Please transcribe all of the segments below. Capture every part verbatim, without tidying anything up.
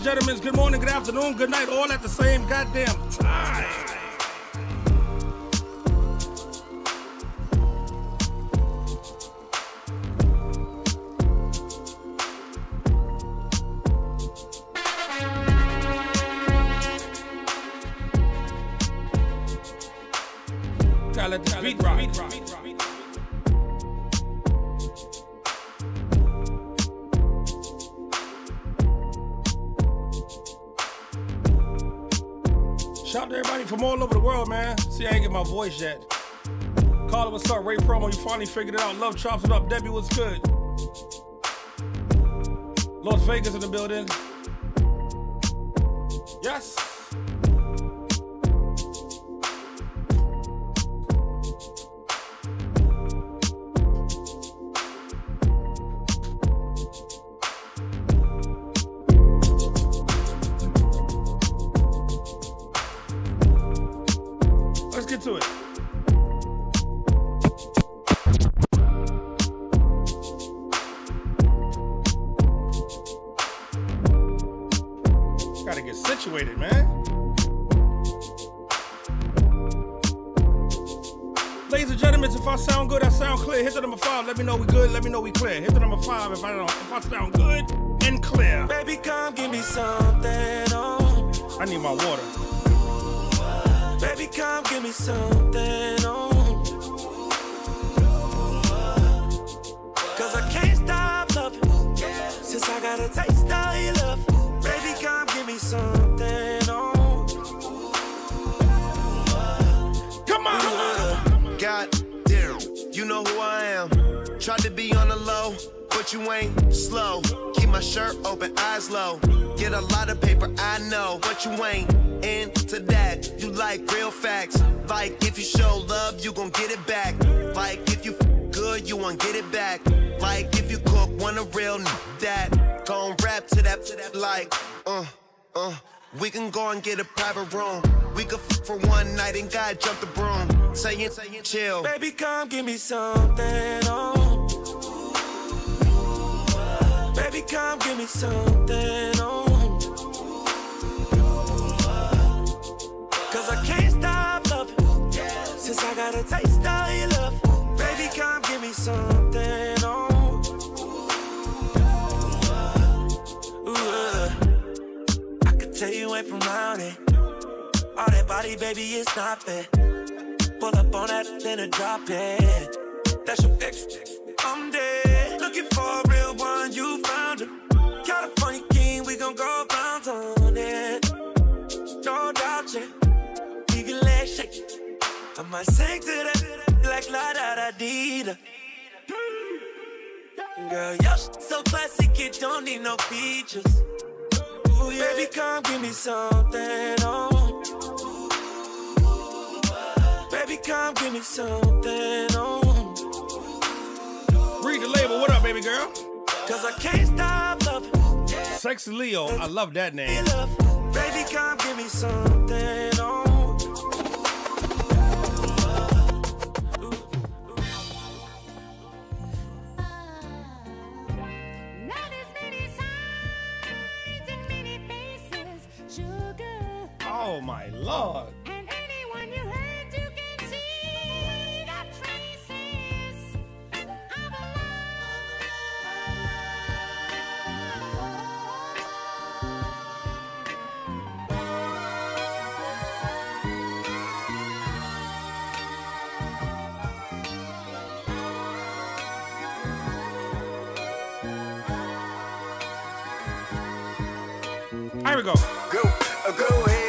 gentlemen, good morning, good afternoon, good night, all at the same goddamn time. Gotta let the beat rock. Beat rock. Shout out to everybody from all over the world, man. See, I ain't get my voice yet. Carla, what's up? Ray Promo, you finally figured it out. Love chops it up. Debbie, what's good? Las Vegas in the building. Yes. Let's get to it. Gotta get situated, man. Ladies and gentlemen, if I sound good, I sound clear. Hit the number five. Let me know we good. Let me know we clear. Hit the number five if I don't. If I sound good and clear. Baby, come give me something. Oh. I need my water. Baby, come give me something, oh. Cause I can't stop loving since I got a taste of your love. Baby, come give me something, oh. Come on! God damn, you know who I am. Tried to be on the low, but you ain't slow. Keep my shirt open, eyes low. Get a lot of paper, I know, but you ain't into that. You like real facts. Like if you show love, you gon' get it back. Like if you f good, you won't get it back. Like if you cook, want a real n that. Gon' rap to that, to that like, uh, uh. We can go and get a private room. We could f for one night and God jump the broom. Saying, saying, chill. Baby, come give me something, oh. Baby, come give me something, oh. Cause I can't stop loving since I got a taste of your love. Baby, come give me something, oh. Ooh, uh. I could tell you ain't from around it. All that body, baby, it's not fair. Pull up on that, then a drop it. That's your ex. I'm dead. Looking for a real one, you found it. California king, we gon' go bounce on it. No doubt, yeah. Leave your legs shake. I might sing to that like la da da dee da. Girl, your shit so classic, it don't need no features. Ooh, yeah. Baby, come give me something, oh. Baby, come give me something, oh. Read the label. What up, baby girl? Cause I can't stop loving. Sexy Leo. I love that name. Baby, come give me something, oh. Oh my Lord. And anyone you heard, you can see the traces of a Here we go. Go, uh, go ahead.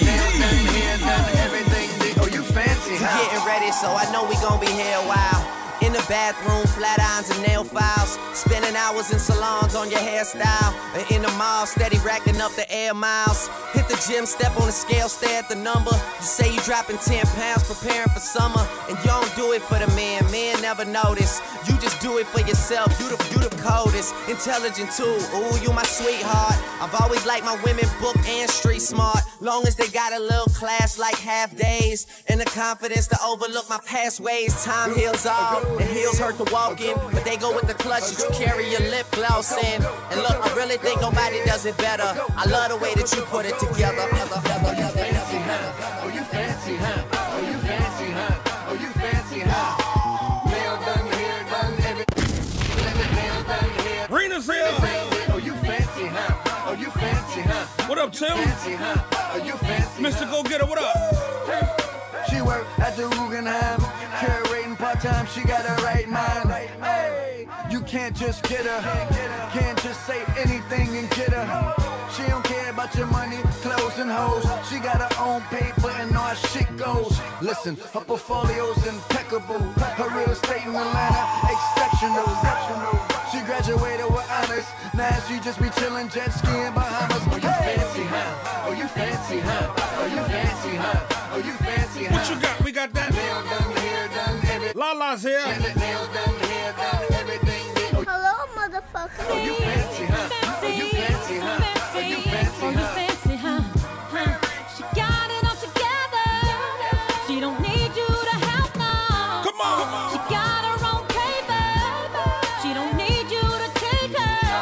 So I know we gon' be here a while. In the bathroom, flat irons and nail files. Spending hours in salons on your hairstyle. And in the mall, steady racking up the air miles. Hit the gym, step on the scale, stare at the number. You say you dropping ten pounds, preparing for summer. And you don't do it for the men, men never notice. You just do it for yourself, you the, you the coldest. Intelligent too, ooh, you my sweetheart. I've always liked my women book and street smart. Long as they got a little class like half days. And the confidence to overlook my past ways. Time heals all, and heels hurt to walk in. But they go with the clutch that you carry your lip gloss in. And look, I really think nobody does it better. I love the way that you put it together. Oh, you fancy, huh? Oh, you fancy, huh? Oh, you fancy, huh? Oh, you fancy, huh? Nail done, hair done, everything. Nail done, hair. Rena's here. Oh, you fancy, huh? Oh, you fancy, huh? What up, Tim? Fancy, huh? Oh, you fancy, Mister Go Getter, what up? She work at the Guggenheim, curating part-time, she got a right mind. Hey, you can't just get her, can't just say anything and get her. She don't care about your money, clothes and hoes. She got her own paper and know how shit goes. Listen, her portfolio's impeccable. Her real estate in Atlanta, exceptional. She graduated with honors, now she just be chillin' jet skiing Bahamas. Oh, you fancy, huh? Oh, you fancy, huh? Oh, you fancy, huh? Oh, you fancy, huh? What you got? We got that. Nail done, hair done, everything. Lala's here. Nails done, hair done, everything. Oh, Hello, motherfucker. oh, you fancy, huh? Oh, you fancy, huh? Oh, you fancy, Oh, you huh? fancy, huh? Huh? She got it all together. She don't need you to help, no. Come on. She got her own paper. She don't need you to take her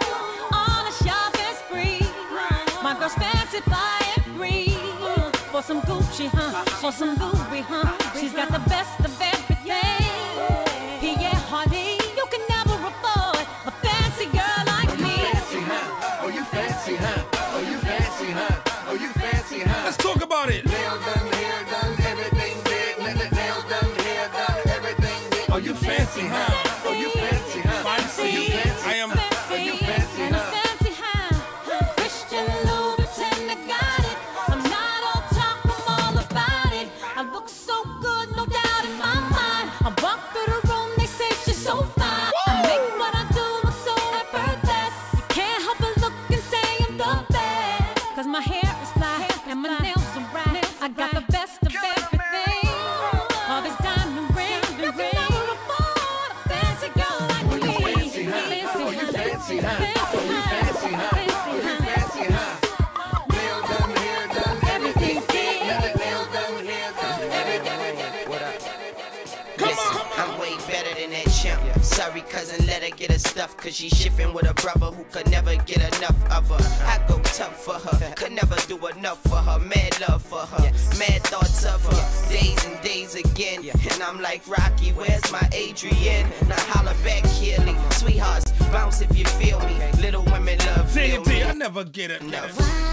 on a shopping spree. My girl's fancy, fly and free. For some Gucci, huh? For some Louis, huh? She's got the best of everything. Pierre Hardy, you can never afford a fancy girl like me. Fancy, huh? Oh, you fancy, huh? Oh, you fancy, huh? Oh, you fancy, huh? Let's talk about it. Nail done, hair done, everything big. Nails done, hair done, everything big. Oh, you fancy, huh? Oh, you fancy, huh? Fancy. You fancy. I am. Oh, you fancy, and a huh? fancy huh? Christian Louboutin, I got it. I'm not all talk, I'm all about it. I look so good, no doubt in my mind. I walk through the room, they say she's so fine. I make what I do look so effortless. You can't help but look and say I'm the best. Cause my hair is fly and my nails are right. I got the best of everything. All this diamond ring, you can never afford a fancy girl like me. Fancy, huh? Oh, you fancy, huh? Oh, you fancy, huh? Oh, you fancy, huh? Nail done, hair done, everything big. Nails done, hair done, everything. What up? Come Listen, on. I'm way better than that chimp. Sorry, cousin, let her get her stuff. Cause she shifting with a brother who could never get enough of her. I go tough for her, could never do enough for her. Mad love for her, mad thoughts of her. Days and days again. And I'm like, Rocky, where's my Adrian? Now holla back, Keely. Sweethearts, bounce if you feel me. Little women love D feel and D, me. I never get it. No.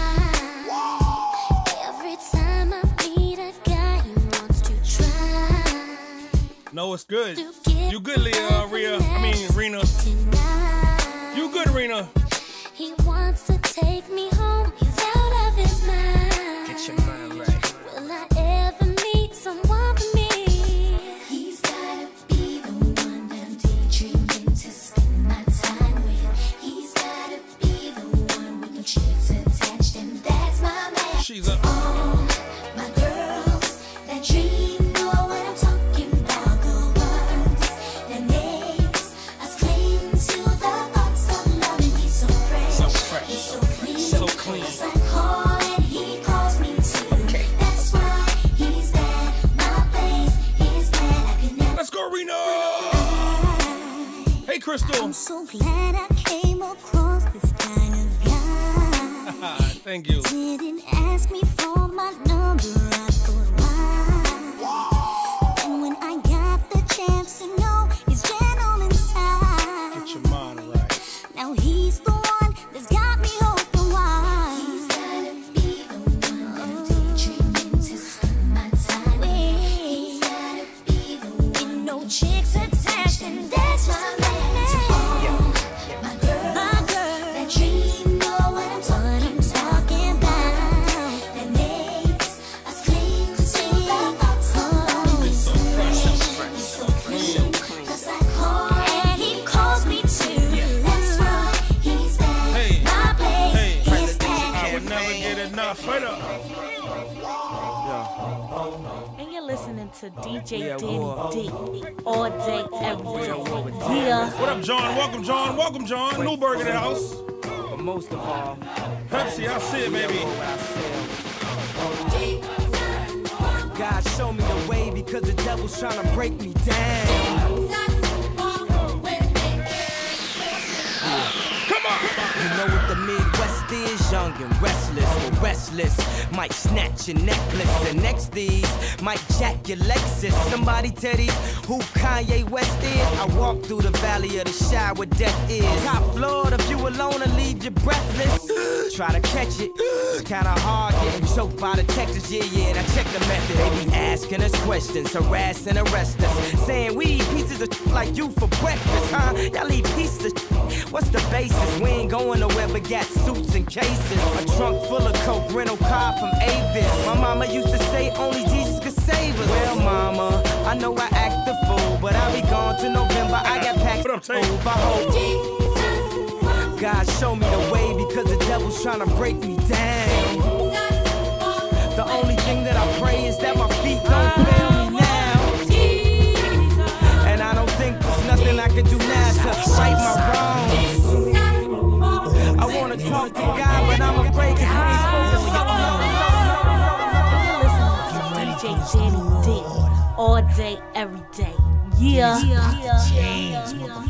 Every time I meet a guy, he wants to try No, it's good. to get You good, Leah, Rhea? I mean, Rena. tonight. You good, Rena? He wants to take me home. He's out of his mind. Get your mind right. Will I ever meet someone for me? He's gotta be the one I'm daydreaming to spend my time with. He's gotta be the one with no chicks attached, and that's my man. She's a. All my girls that dream know what I'm talking about. The ones that makes us cling to the thoughts of loving. He's so fresh, So fresh. he's so clean, So clean. Yes, I call and he calls me too. That's why he's at my place. He's glad I could never. Let's go, Rena. Hey, Crystal. I'm so glad I came across this kind of guy. Thank you. Didn't ask me for my number, I thought why? And when I got the chance to know he's gentle inside, Get your mind right. now he's the one that's got me open wide. He's gotta be the one I'm daydreaming to spend my time with. He's gotta be the one, no chicks attached, and that's my man. My girl, my girl, that dream know what I'm talking about. That makes us to D J Danny D. All day, every day. Yeah. What up, John? Welcome, John. Welcome, John. Newberg in the house. But most of all, Pepsi, I see it, baby. God show me the way because the devil's trying to break me down. Come on, come on. You know what the Midwest is, young and restless, but restless. Might snatch your necklace, and next these might jack your Lexus. Somebody tell these who Kanye West is. I walk through the valley of the shadow where death is. Top floor, the view alone and leave you breathless. Try to catch it, it's kinda hard getting choked by the Texas, yeah, yeah, and I check the method. They be asking us questions, harass and arrest us, saying we eat pieces of like you for breakfast, huh? Y'all eat pieces of what's the basis? We ain't going nowhere but got suits and cases. A trunk full of coke, rental car from Avis. My mama used to say only Jesus could save us. Well, mama, I know I act the fool, but I'll be gone to November. I got packed What up, Tate? over. Hope God show me the way because the devil's trying to break me down. The only thing that I pray is that my feet don't fail me now. And I don't think there's nothing I can do now to right my wrongs. I wanna talk to God, but I'm afraid cause I ain't supposed to. Listen to D J Danny D. All day, every day. Yeah. Yeah. Yeah.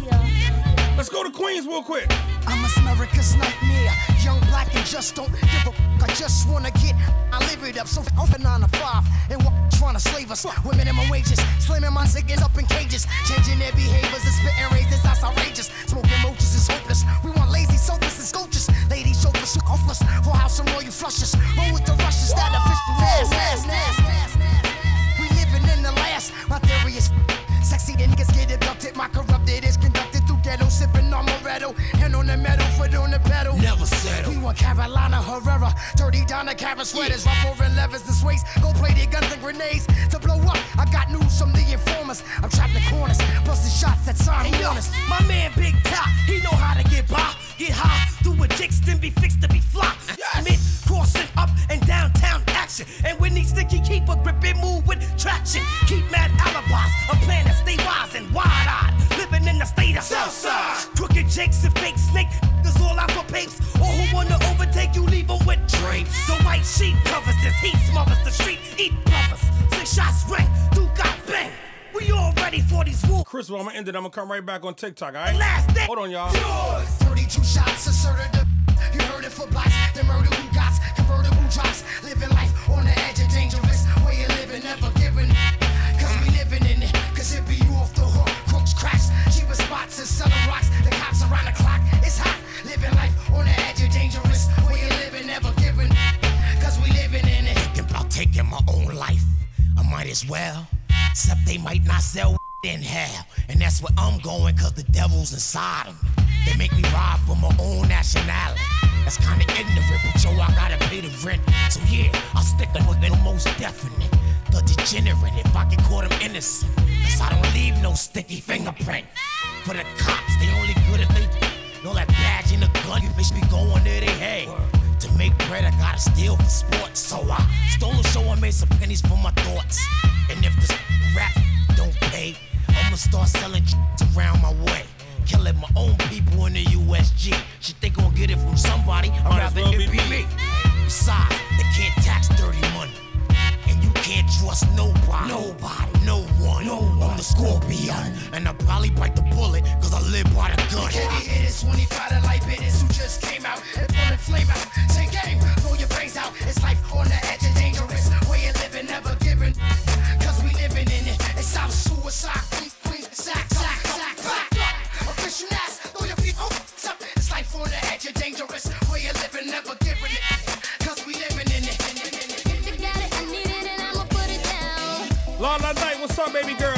Yeah. Let's go to Queens real quick. I'm America's nightmare, young, black, and just don't give a f- I just wanna get, I live it up, so I'm for nine to five, and what trying to slave us with minimum wages, slamming my chickens up in cages, changing their behaviors and spitting razors, that's outrageous, smoking roaches is hopeless, we want lazy sofas and sculptures, ladies chauffeurs, offless, for house and royal flushes, roll with the rushes, that official last, last, last, last, we living in the last, my theory is sexy niggas get abducted, my corrupted is conducted through ghetto, sipping on Moretto, hand on the metal, foot on the pedal. Never settle. We want Carolina Herrera, dirty Donna Cara sweaters, rough over levers and sways, gold plated guns and grenades to blow up. I got news from the informers. I'm trapped in corners, busting shots that sign hey, honest. My man Big Top, he know how to get by, get high, do a dicks, then be fixed to be fly. Yes. Mid crossing up and downtown action, and when he sticky, keep a grip and move with traction. Keep mad alibis, a plan to stay wise and wide-eyed, living in the state of Southside. Crooked jakes and fake snake, niggas all out for papes. Or who wanna overtake you, leave them with drapes. The white sheet covers this heat, smothers the street, eat brothers. Six shots ring, two got bang. We all ready for these wolves. Chris, well, I'm gonna end it. I'm gonna come right back on TikTok, all right? Last day. Hold on, y'all. thirty-two shots asserted the. You heard it for blacks, the murder who got convertible drops. Living life on the edge of dangerous. Way you living, never giving. Cause we living in it. Cause it be you off the hook. Crooks crash. Cheapest spots and selling rocks. The cops around the clock. It's hot. Living life on the edge of dangerous. Way you living, never giving. Cause we living in it. Thinking about taking my own life. I might as well. Except they might not sell in hell. And that's where I'm going cause the devil's inside of me. They make me ride for my own nationality. That's kinda ignorant, but yo, I gotta pay the rent. So yeah, I'll stick them with the most definite. The degenerate, if I can call them innocent. Cause I don't leave no sticky fingerprint. For the cops, they only good if they know that badge in the gun, you bitch be going there they head. To make bread, I gotta steal for sports. So I stole a show and made some pennies for my thoughts. And if this rap don't pay, I'ma start selling around my way. Killing my own people in the U S G. Shit, they gon' get it from somebody. I'd rather well it be me. me. Besides, they can't tax dirty money. And you can't trust nobody. Nobody. No one. No one. I'm the Scorpion. And I probably bite the bullet, cause I live by the gun. Heavy hitters, twenty-five to life hitters who just came out and pulling flame out. Say game, blow your brains out. It's life on the edge of dangerous. Way you living, never giving. Cause we living in it. It's our suicide. Queen, queen, sack, sack, sack, sack. Official ass, throw your feet up. It's life on the edge of dangerous. Way you living, never giving it. Cause we living in it. If you got it, I need it, and I'ma put it down. Lala Night, what's up, baby girl?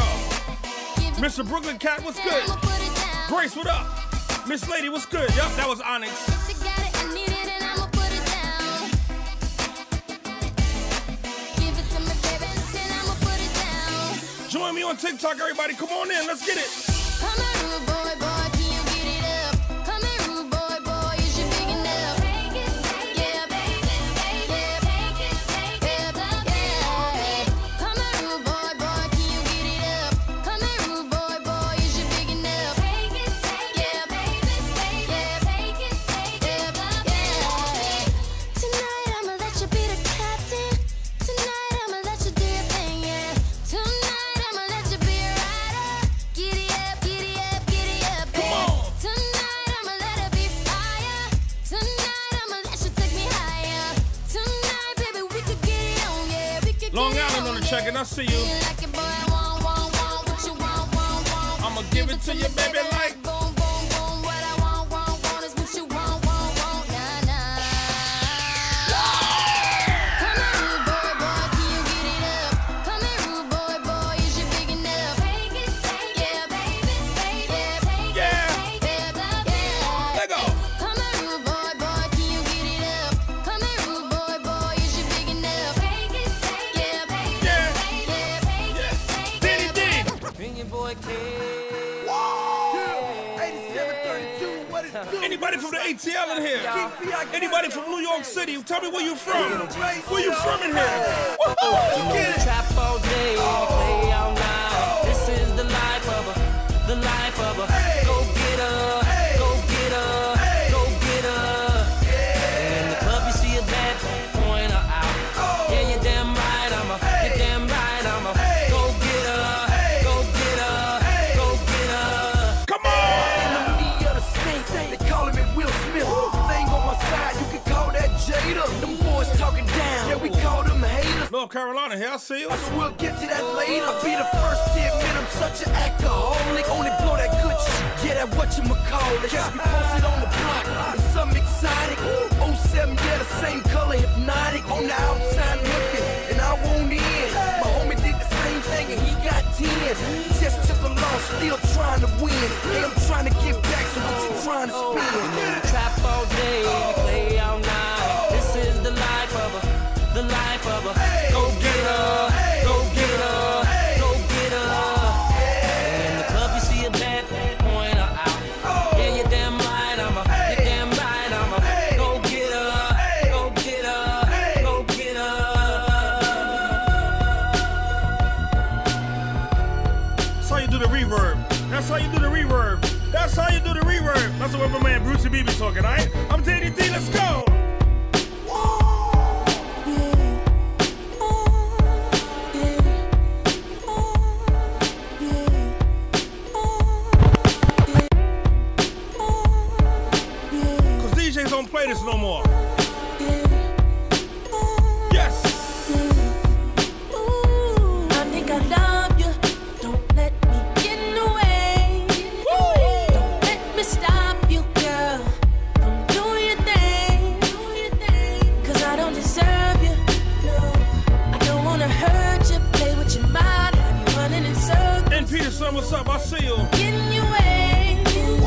Mister Brooklyn Cat, what's good? Grace, what up? Miss Lady, what's good? Yup, that was Onyx. If you got it, I need it, and I'ma put it down. Give it to me, baby, then I'ma put it down. Join me on TikTok, everybody. Come on in, let's get it. Come here, rude boy, boy, can you get it up? Come here, rude boy, boy, you should big enough. Take it, take it, baby, take it, take it, take it, yeah. Come here, rude boy, boy, on the check and I see you. I'ma give it to you, baby, like. Anybody from the A T L in here? Anybody from New York City? Tell me where you from. Where you from in here? Woo-hoo! Trap all day, play all night. This is the life of a, the life of a. Go get her, go get her, go get her. In the club you see a bad point her out. Yeah, you're damn right, I'm a, you're damn right, I'm a. Go get her, go get her, go get her. Come on! They calling me Will Smith. Thing on my side, you can call that Jada. Them boys talking down, yeah, we call them haters. North Carolina, here I see you. I swear we'll get to that later. I'll be the first to admit I'm such an alcoholic. Only blow that good shit, yeah, that whatchamacallit. Catch me posted on the block, and something exotic. oh seven, yeah, the same color, hypnotic. On the outside looking, and I won't in. My homie did the same thing, and he got ten. Just took a loss, still trying to win. Hey, I'm trying to get back, so what you trying to spin? Trap all day, play all night. This is the life of a, the life of a. Go get her, go get her, go get her. In the club you see a bad point her out. Yeah, you're damn right, I'm a, you're damn right, I'm a. Go get her, go get her, go get her. That's how you do the reverb. That's how you do the reverb. That's how you do the reverb. That's what my man Brucey B be talking, alright? I'm T D T, let's go! Cause D Js don't play this no more. Yes! I think I love you. Don't let me get in the way. Don't let me stop you, girl, from doing your thing. Cause I don't deserve you. No, I don't wanna hurt you. Play with your mind, have you running in circles. And Peterson, what's up? I see you. Get in your way.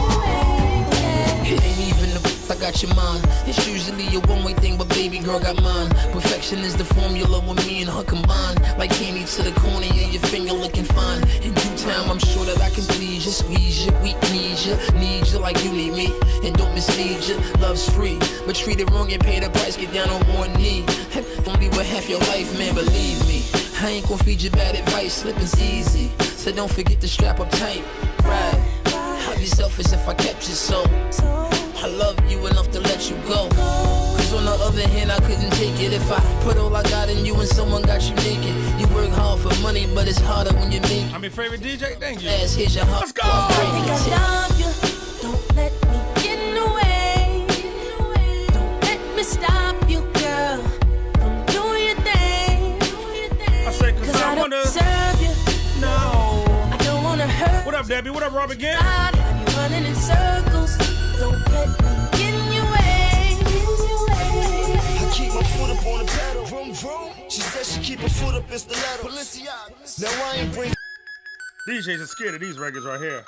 It ain't even the I got your mind. It's usually a one-way thing, but baby girl got mine. Perfection is the formula when me and her combine. Like candy to the corner of your finger looking fine. In due time, I'm sure that I can please you, squeeze you, we need you, need you like you need me, and don't mislead you. Love's free, but treat it wrong and pay the price. Get down on one knee. Only with half your life, man, believe me. I ain't gonna feed you bad advice, slipping's easy. So don't forget to strap up tight, right? I'd be selfish if I kept you so. I love you enough to let you go. Cause on the other hand, I couldn't take it if I put all I got in you and someone got you naked. You work hard for money, but it's harder when you make it. I'm your favorite D J, thank you. Ass, here's your heart. Let's go! I think I love you. Don't let me get in the way. Don't let me stop you, girl, from doing your thing. I said, cause, Cause I, I don't wanna. deserve you. No. I don't wanna hurt. What up, Debbie? What up, Rob again? I'd have you running in circles. Don't let me get in your way. I keep my foot up on the pedal. Vroom, vroom. She said she keep her foot up in stiletto. Balenciaga. Now I ain't bring. D Js are scared of these records right here.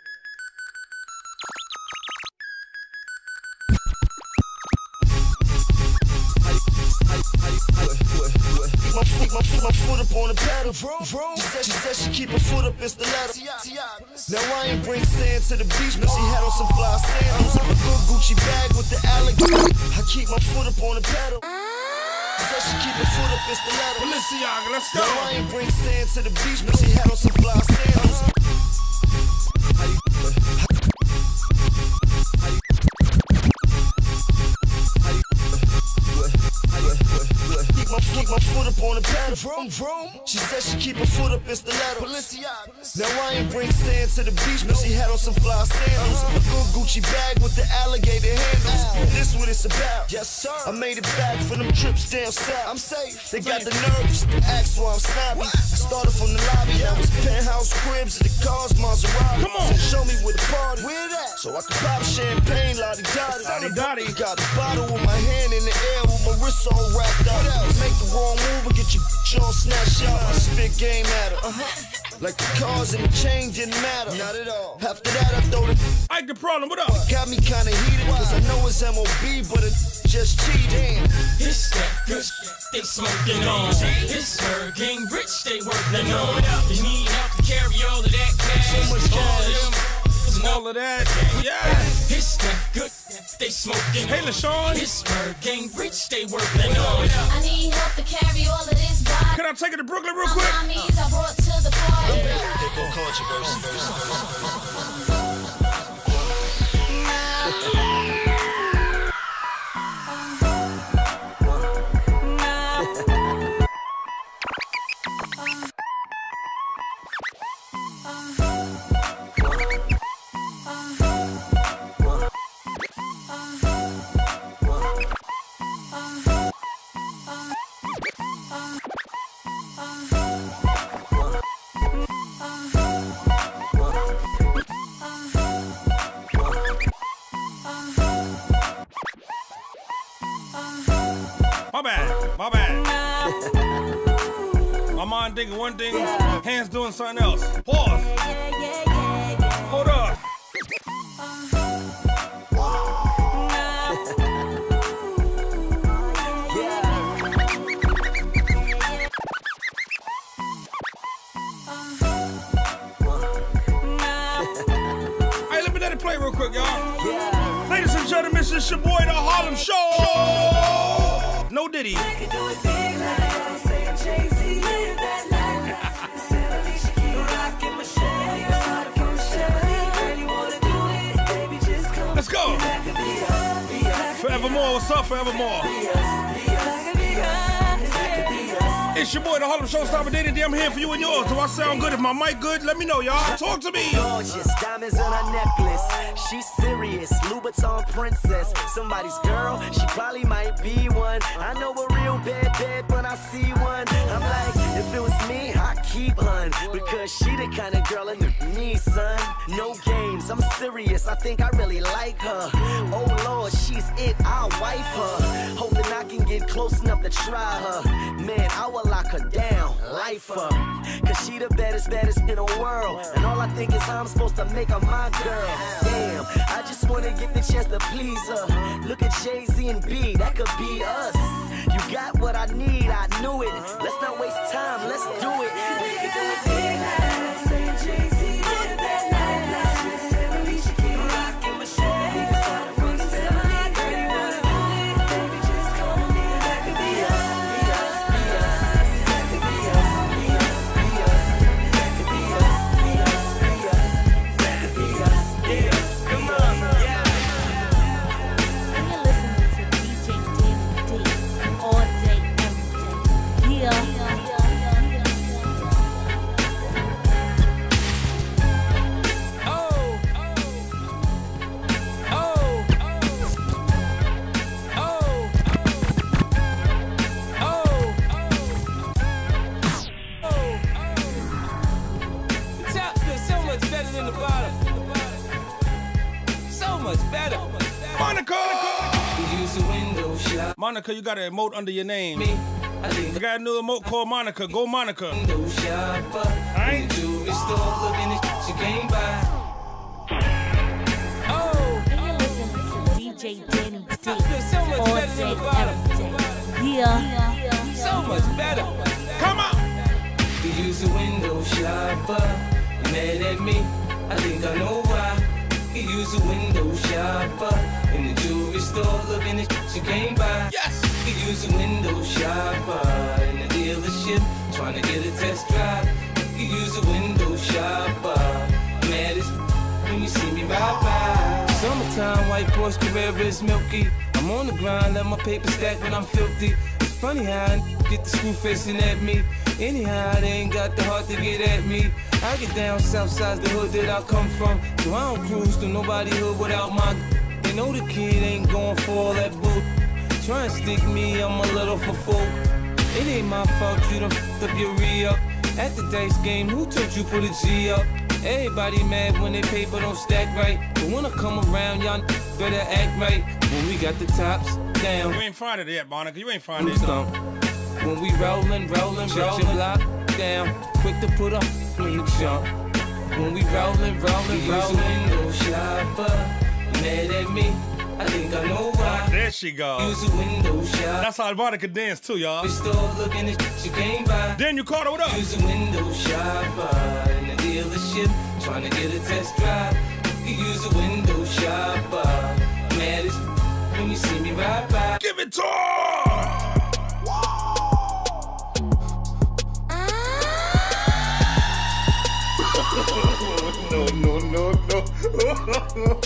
My foot, my foot, my foot up on the pedal. Vroom, vroom. She said she, said she keep her foot up in stiletto. Now I ain't bring sand to the beach, but she had on some fly sandals. A good Gucci bag with the alligator. I keep my foot up on the pedal. She said she keep her foot up in stiletto. Balenciaga, let's go. Now I ain't bring sand to the beach, but she had on some fly sandals. Keep my, keep my foot up on the pedal. Vroom, vroom. She said she keep her foot up in stiletto. Now I ain't bring sand to the beach, but she had on some fly sandals. A good Gucci bag with the alligator handles. This what it's about. Yes, sir. I made it back for them trips down south. I'm safe. They got the nerves to ask why I'm snobby. I started from the lobby. Now it's penthouse cribs and the cars, Maserati. Come on. Show me where the party. Where that? So I can pop champagne, lottie dottie. Lottie dottie. Got a bottle with my hand in the air with my wrist all wrapped up. Make the wrong move and get your bitch all snatched out. I spit game at her. Uh-huh. Like the cars and the chain didn't matter. Not at all. After that, I throw the Ike the Problem, what up? Got me kinda heated, cause I know it's M O B, but it's just cheating. It's that good they smoking on. It's her getting rich, they working on. You need help to carry all of that cash. So much cash. All of that, yes. It's that good they smoking. Hey, LaShawn. It's her getting rich, they working on. I need help to carry all of this body. Can I take it to Brooklyn real quick? My mommies I brought to the party. They go controversy. My bad, my bad. My mind thinking one thing, hands doing something else. Pause. Hold up. Hey, let me let it play real quick, y'all. Ladies and gentlemen, this is your boy, the Harlem Show. No Diddy. Let's go. Forevermore, what's up, Forevermore? It's your boy, the Harlem Showstopper, Diddy D. I'm here for you and yours. Do I sound good? If my mic good, let me know, y'all. Talk to me. Gorgeous, diamonds on her necklace. She's serious, Louboutin princess. Somebody's girl, she probably might be one. I know a real bad bad when I see one. I'm like, if it was me, I'd keep hun. Because she the kind of girl in me, son. No games, I'm serious, I think I really like her. Oh Lord, she's it, I'll wife her. Hoping I can get close enough to try her. Man, I will lock her down, life her. Cause she the baddest, baddest in the world. And all I think is how I'm supposed to make her my girl. Damn, I just wanna get the chance to please her. Look at Jay-Z and B, that could be us. You got what I need, I knew it. Let's not waste time, let's do it. We can do it big now, saying Jay-Z, live that life. Alicia Keys, rockin' Michelle. We can start from the family, girl, you wanna do it. Baby, just come on in, that could be us. Monica, you got an emote under your name. I got a new emote called Monica. Go Monica. Alright? Oh, and you're listening to D J Danny D. All day, every day. Yeah. So much better. Come on. You use a window shopper. You mad at me? I think I know why. You use a window shopper. In the jewelry store, looking at shit you can't buy. Yes! You use a window shopper. In the dealership, trying to get a test drive. You use a window shopper. Mad as when you see me ride by. Summertime, white Porsche Carrera is milky. I'm on the grind, let my paper stack when I'm filthy. It's funny how I get the screw facing at me. Anyhow, they ain't got the heart to get at me. I get down south side's the hood that I come from, so I don't cruise to nobody hood without my. They know the kid ain't going for all that bull. Try and stick me, I'm a little for folk. It ain't my fault you done f***ed up your re-up. At the dice game, who told you put a G up? Everybody mad when they paper don't stack right, but when I come around, y'all better act right. When we got the tops down. You ain't find it yet, Monica. You ain't find it. Yet. When we rollin', rollin', rollin', your block down, quick to put up when you jump. When we rollin', rollin', rollin', window shopper, mad at me, I think I know why. There she goes. Use a window shop. That's how Monica dance too, y'all. We store looking at shit you can't buy. Then you caught her with up. Use a window shopper in the dealership, trying to get a test drive. You use a window shopper, mad as when you see me ride by. Give it to her. No, no, no, no.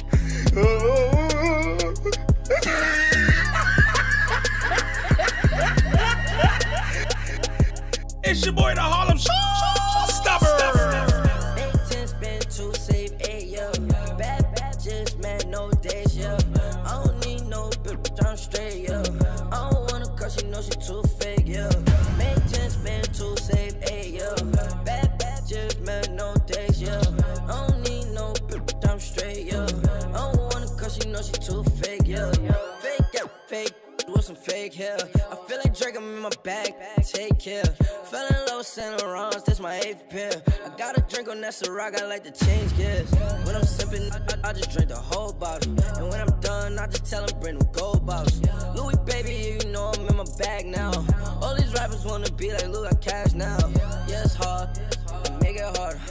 It's your boy, the Harlem Showstopper. Make ten spend two, save eight, yeah. Bad bitches, man, no days, yeah. I don't need no bitch, I'm straight, yeah. I don't wanna cause she know she too fake, yeah. Make ten spend two, save eight, yeah. Bad bitches, man, no days, yeah. I don't need no bitch, I'm straight, yeah. I don't wanna cause she know she too fake, yeah. Fake, yeah, fake. With some fake hair, I feel like Drake, I'm in my bag. Take care. Fell in love with Saint Laurent, this my eighth pair. I got a drink on that Ciroc, I like to change gears. When I'm sipping, I, I, I just drink the whole bottle. And when I'm done, I just tell them bring them gold bottles. Louis, baby, you know I'm in my bag now. All these rappers wanna be like, look, I cash now. Yeah, it's hard, I make it harder.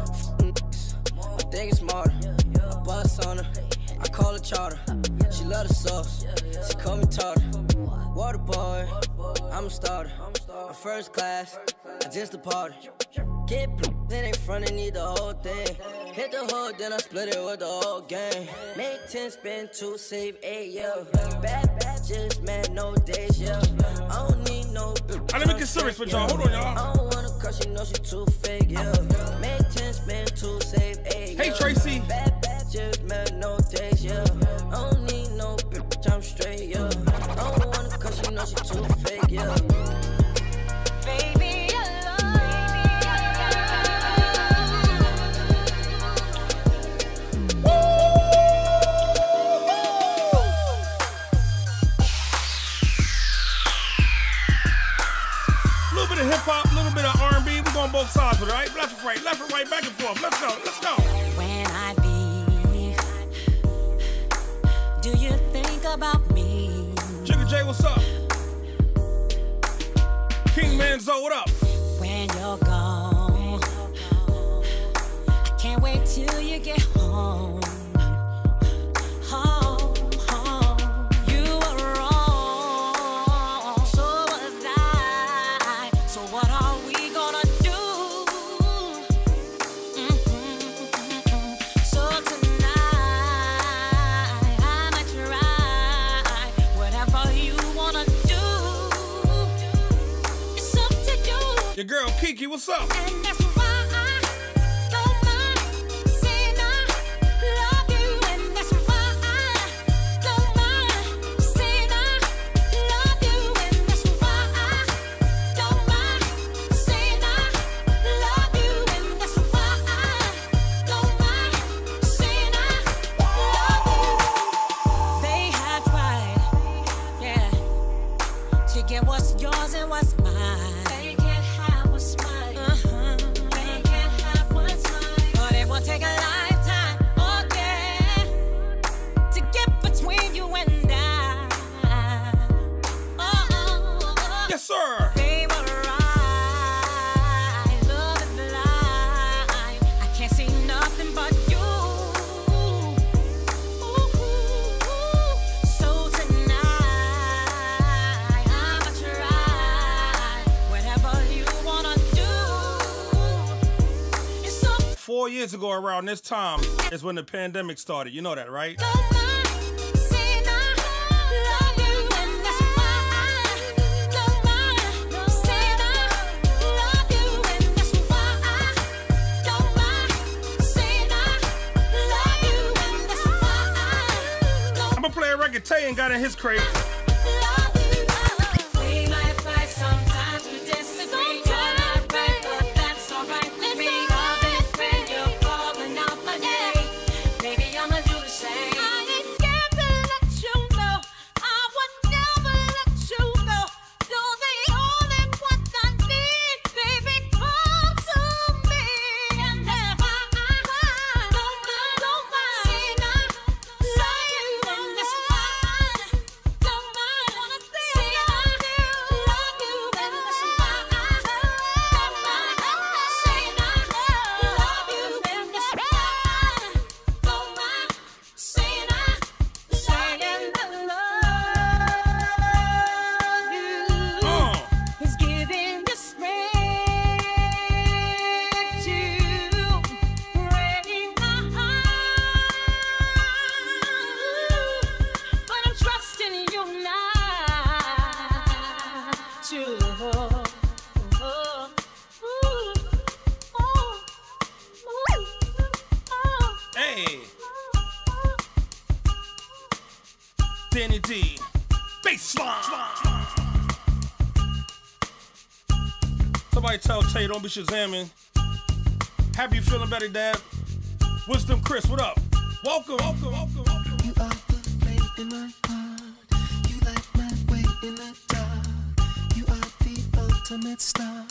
I think it's smarter. I bust on her, I call her charter. She love the sauce, she call me tartar. Water boy, I'm a starter. I'm first class, I just departed. Get blue, then they front and need the whole thing. Hit the hood, then I split it with the whole gang. Make ten, spend two, save eight, yeah. Bad bitches, man, no days, yeah. I don't need no bitch. Let me get serious with y'all. Hold on, y'all. I don't wanna cause she know she too fake, yeah. Make ten, spend two, save eight, yeah. Hey, Tracy. Bad bitches, man, no days, yeah. I don't need no bitch, I'm straight, yeah. I don't wanna cause she know she too fake, yeah. Baby, little bit of hip hop, a little bit of R and B. We're going both sides with it, right? Left and right, left and right, back and forth. Let's go, let's go. when I leave, do you think about me? Jigga J, what's up? King Manzo, what up? When you're gone, I can't wait till you get home. Home, home. You were wrong, so was I. So what are we gonna do? Mm-hmm. So tonight, I'ma try whatever you wanna do. It's up to you. Your girl Kiki, what's up? And that's why I don't mind saying I love you. And that's why I don't mind saying I love you. And that's why I don't mind saying I love you. And that's why I don't mind saying I love you. They have tried, yeah, to get what's yours and what's mine. They can't have what's mine. Uh-huh. They can't have what's mine. But it will take a lifetime, oh yeah, to get between you and I. Oh, oh, oh. Yes, sir. They were right. Love is blind. I can't see nothing but you. So tonight, I'ma try whatever you wanna do. It's so Four years ago around this time is when the pandemic started. You know that, right? don't mind saying I love you. And that's why I don't mind saying I love nigga Tay ain't got in his crate. We might fight sometimes, we disagree. You're not right, but that's alright with me. Love it when you're falling off my day. Maybe I'ma do the same. I ain't scared to let you know. I would never let you go. You're the only one I need. Baby, come to me. And that's why I don't mind, don't mind. See, now, lying in this mind. Don't mind, wanna see, I do love you. And that's why I don't mind. Say, now, love you. And that's why I don't mind. Say, now, saying I love you. Is giving this ring to breaking my heart. But I'm trusting you now to Hey. Danny D. Baseline. Somebody tell Tay don't be shazamming. Happy you feeling better, Dad? Wisdom Chris, what up? Welcome, welcome, welcome, welcome. You are the flame in my heart. You light my way in the dark. You are the ultimate star.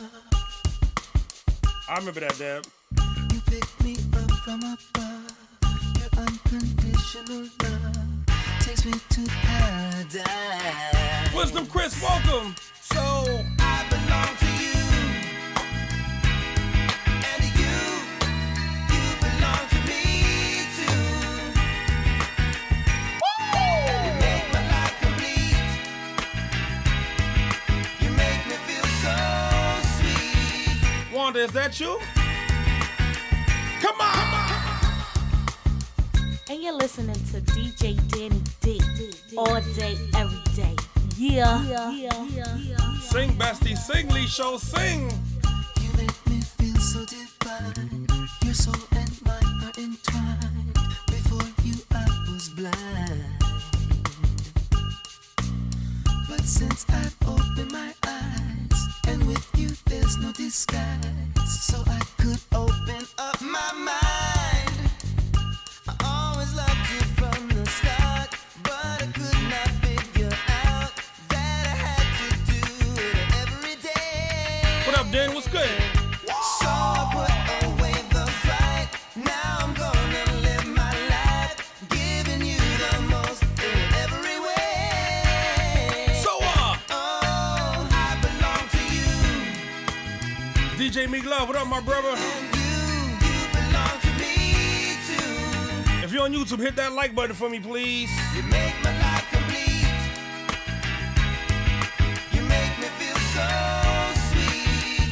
I remember that, Dad. You pick me up from above. Your unconditional love takes me to paradise. Wisdom Chris, welcome. So I belong to you, and you, you belong to me too. You make my life complete. You make me feel so sweet. Wanda, is that you? Come on. And you're listening to D J Danny D all day, every day. Yeah. yeah. yeah. Sing, bestie, sing, Lee Show, sing. You make me feel so divine. Your soul and mine are entwined. Before you, I was blind. But since I've opened my eyes, and with you, there's no disguise. So I could open up my mind. I always loved you from the start, but I could not figure out that I had to do it every day. What up, Dan? What's good? So I put away the fight. Now I'm gonna live my life, giving you the most in every way. So uh Oh, I belong to you, D J Meek Love, what up, my brother? and you, you belong to me too. If you're on YouTube, hit that like button for me, please. You make my life complete. You make me feel so sweet.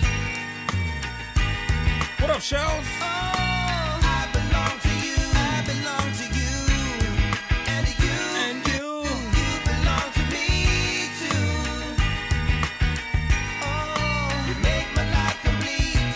What up, Shells? Oh, I belong to you. I belong to you, and you, And you. you belong to me too. Oh, you make my life complete.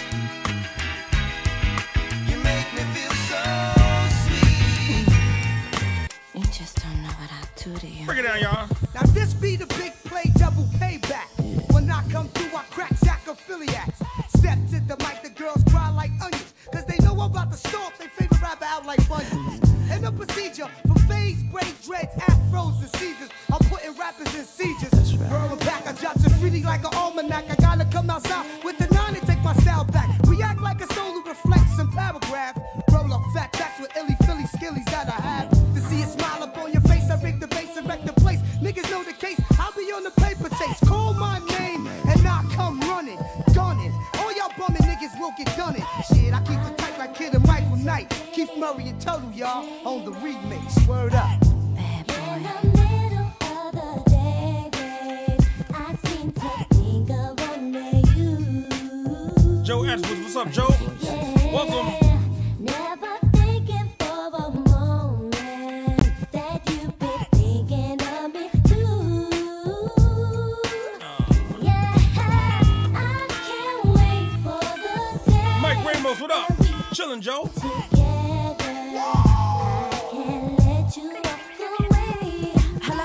You make me feel so sweet. You just don't know what I do to you. Break it down, y'all. Now this be the big play double payback. When I come through, I crack sacrophiliacs. Step to the mic, the girls cry like onions. Cause they know I'm about to stomp their favorite rapper out like bunions. And the procedure, from fades, braids, dreads, afros, and seizures, I'm putting rappers in sieges. Whirling back, I drop some freely like an almanac. I gotta come outside with the nine and take my style back. React like a soul who reflects some paragraph. Roll up fat backs with illy Philly skillies that I have. To see a smile up on your face, I rig the bass and wreck the place. Niggas know the case, I'll be on the paper chase. Call my name and I come running, gunning. All y'all bumming niggas will get done it. Shit, I keep the tight like Kid and Michael Knight. Keith Murray and Tuttle, y'all, on the remix. Word up. In the middle of the day, babe, I seem to think of only you. Joe Edwards, what's up, Joe? Welcome. Never thinking for a moment that you've been thinking of me too. Yeah, I can't wait for the day. Mike Ramos, what up? Chillin', Joe. Together, I can't let you walk away. I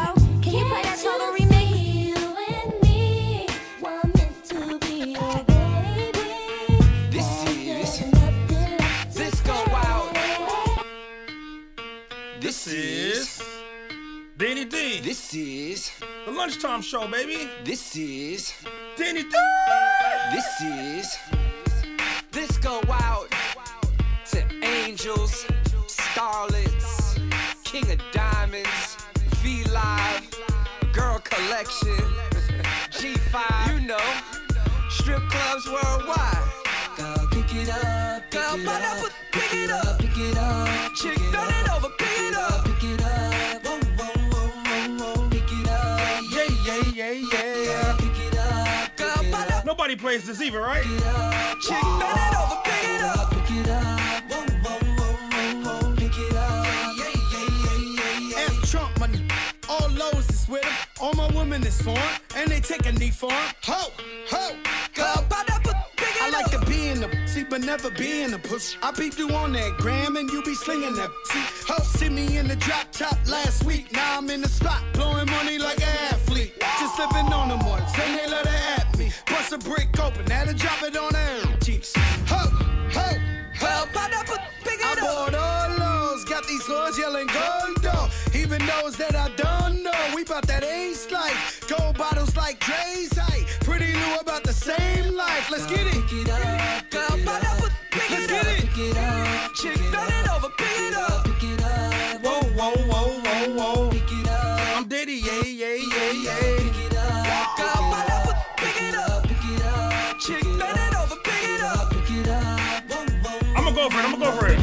This is Danny D. This is the Lunchtime Show, baby. This is Danny D. This is This go out to angels, starlets, King of Diamonds, V Live, Girl Collection, G five, you know, strip clubs worldwide. Girl, pick it up, pick Girl, it put up, up, pick pick it it up, up. pick it up, Chick, turn it over, pick it up. pick it up, whoa, whoa, whoa, whoa, whoa, pick it up, Yeah, yeah, yeah, yeah. pick it up, Girl, put up, Nobody plays this either, right? chick, turn it over, pick it up. pick it up, whoa, whoa, whoa, whoa, whoa, pick it up, yeah, yeah, yeah, yeah, yeah. F Trump money. All lows is with him. All my women is for him. And they take a knee for him. Ho, ho, Girl, put up, pick it I up. like to be in the pussy, but never be in the pussy. I peeped you on that gram and you be slinging that pussy. Ho, see me in the drop top last week. Now I'm in the spot, blowing money like an athlete. Just living on them ones, then they let it at me. Bust a brick open, had to drop it on their cheeks. Ho, ho, Girl, put up, pick I it up. bought all those, got these lords yelling gold dog. Even those that I don't know, we bout that ace life. Gold bottles like Dre's height. Pretty Lou about the same life. Let's get it. Pick it up, Girl, put up, pick Let's it get up. it. pick it up, Chick, turn it over, pick it up. pick it up, Whoa, whoa, whoa, whoa, whoa. pick it up, I'm Diddy, yeah, yeah, yeah, yeah. pick it up, Girl, put up, pick it up. pick it up, Chick, turn it over, pick it up. pick it up, whoa, whoa, I'ma go for it, I'ma go for it.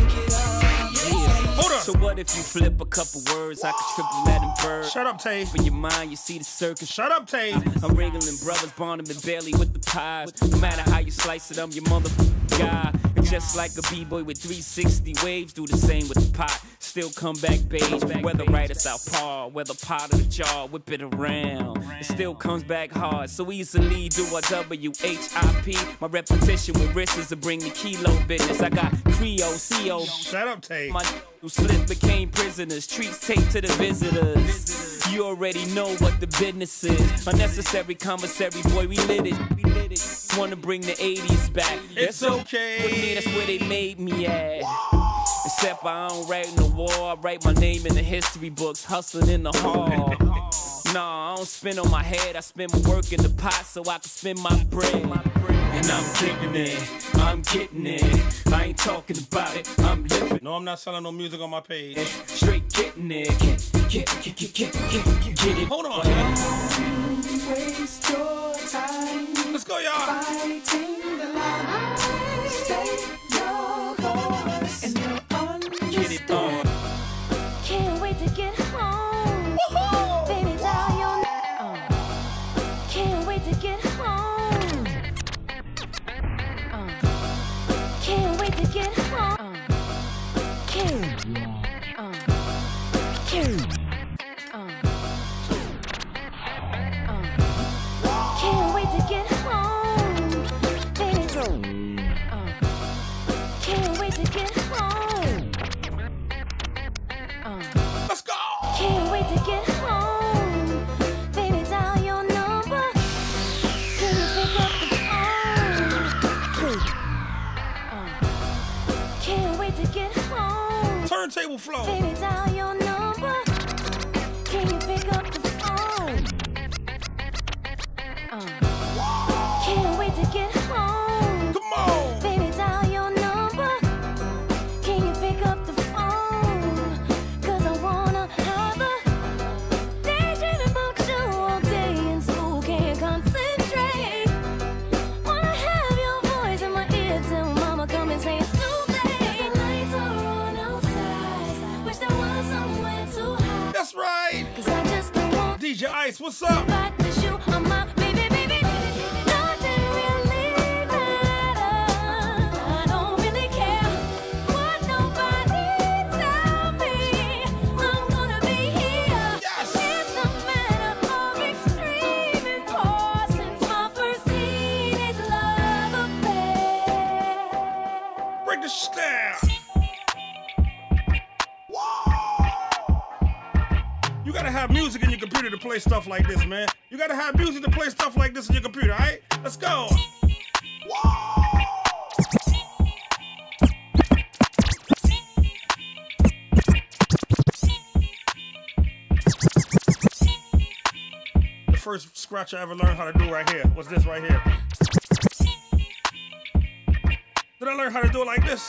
Hold up. So what if you flip a couple words? I could triple that and bird. Shut up, Tay. In your mind, you see the circus. Shut up, Tay. I'm wriggling brothers, Barnum and Bailey with the pies. No matter how you slice it, I'm your motherfucking guy. And just like a b-boy with three sixty waves, do the same with the pot. Still come back beige, whether right or southpaw, whether pot or the jar, whip it around. It still comes back hard, so easily do a W H I P. My repetition with wrists to bring the kilo business. I got Creole, C O. Shut up, Tay. My who slipped became prisoners, treats taped to the visitors. You already know what the business is. Unnecessary commissary, boy, we lit it. We lit it. Wanna bring the eighties back. It's That's okay. With me, that's where they made me at. Except I don't write in the war, I write my name in the history books, hustling in the hall. Nah, I don't spin on my head, I spend my work in the pot so I can spend my bread. And I'm getting it, I'm getting it. I ain't talking about it, I'm living. No, I'm not selling no music on my page. Straight getting it, get, get, get, get, get, get, get it. Hold on. waste your time. Let's go, y'all. Fighting the line. Stay your course and you'll Get it on. Can't wait to get home. Baby, dial your uh. Can't wait to get home. Uh. Can't wait to get home. Uh. Can't. Uh. Can't. Uh. Uh. Can't wait to get home. Baby, uh. Can't wait to get home. Uh. Let's go. Can't wait to get home. Baby, dial your number. Can you pick up the phone? Uh. Can't wait to get home. Turntable flow. Baby, dial your number. Can you pick up the phone? Uh. Can't wait to get home. Come on. Baby, dial your number. Can you pick up the phone? Cause I wanna have a daydreaming about you all day in school. Can't concentrate. Wanna have your voice in my ear till mama come and say it's too late. The lights are on outside. Wish there was somewhere to hide. That's right. Cause I just don't want D J Ice, what's up? back the shoe on my baby, baby. Nothing really matters. I don't really care what nobody tell me. I'm gonna be here. Yes. It's a matter of extreme importance. My first teenage love affair. Break the shit down. You gotta have music in your computer to play stuff like this, man. You gotta have music to play stuff like this in your computer, alright? Let's go. first scratch I ever learned how to do right here was this right here. Then I learned how to do it like this.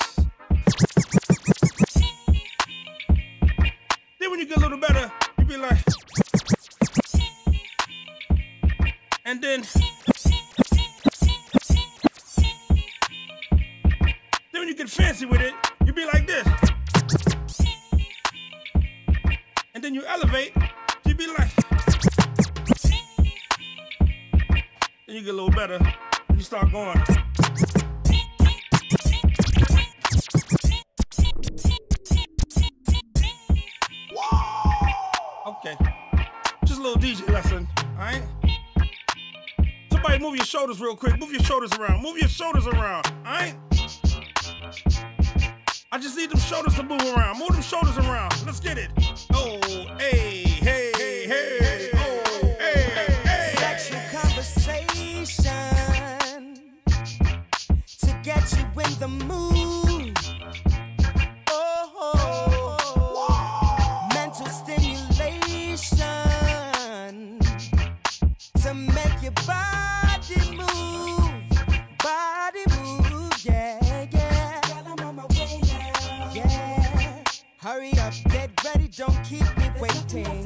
Then when you get a little better, you be like, and then, then when you get fancy with it, you be like this. And then you elevate, you be like, then you get a little better, and you start going. Okay, just a little D J lesson, all right? Somebody move your shoulders real quick. Move your shoulders around. Move your shoulders around, all right? I just need them shoulders to move around. Move them shoulders around. Let's get it. Oh, hey, hey, hey, hey. Oh, hey, hey. Sexual conversation to get you in the mood. Oh, mental stimulation to make your body move, body move, yeah, yeah. Girl, I'm on my way now. Yeah, hurry up, get ready, don't keep me waiting.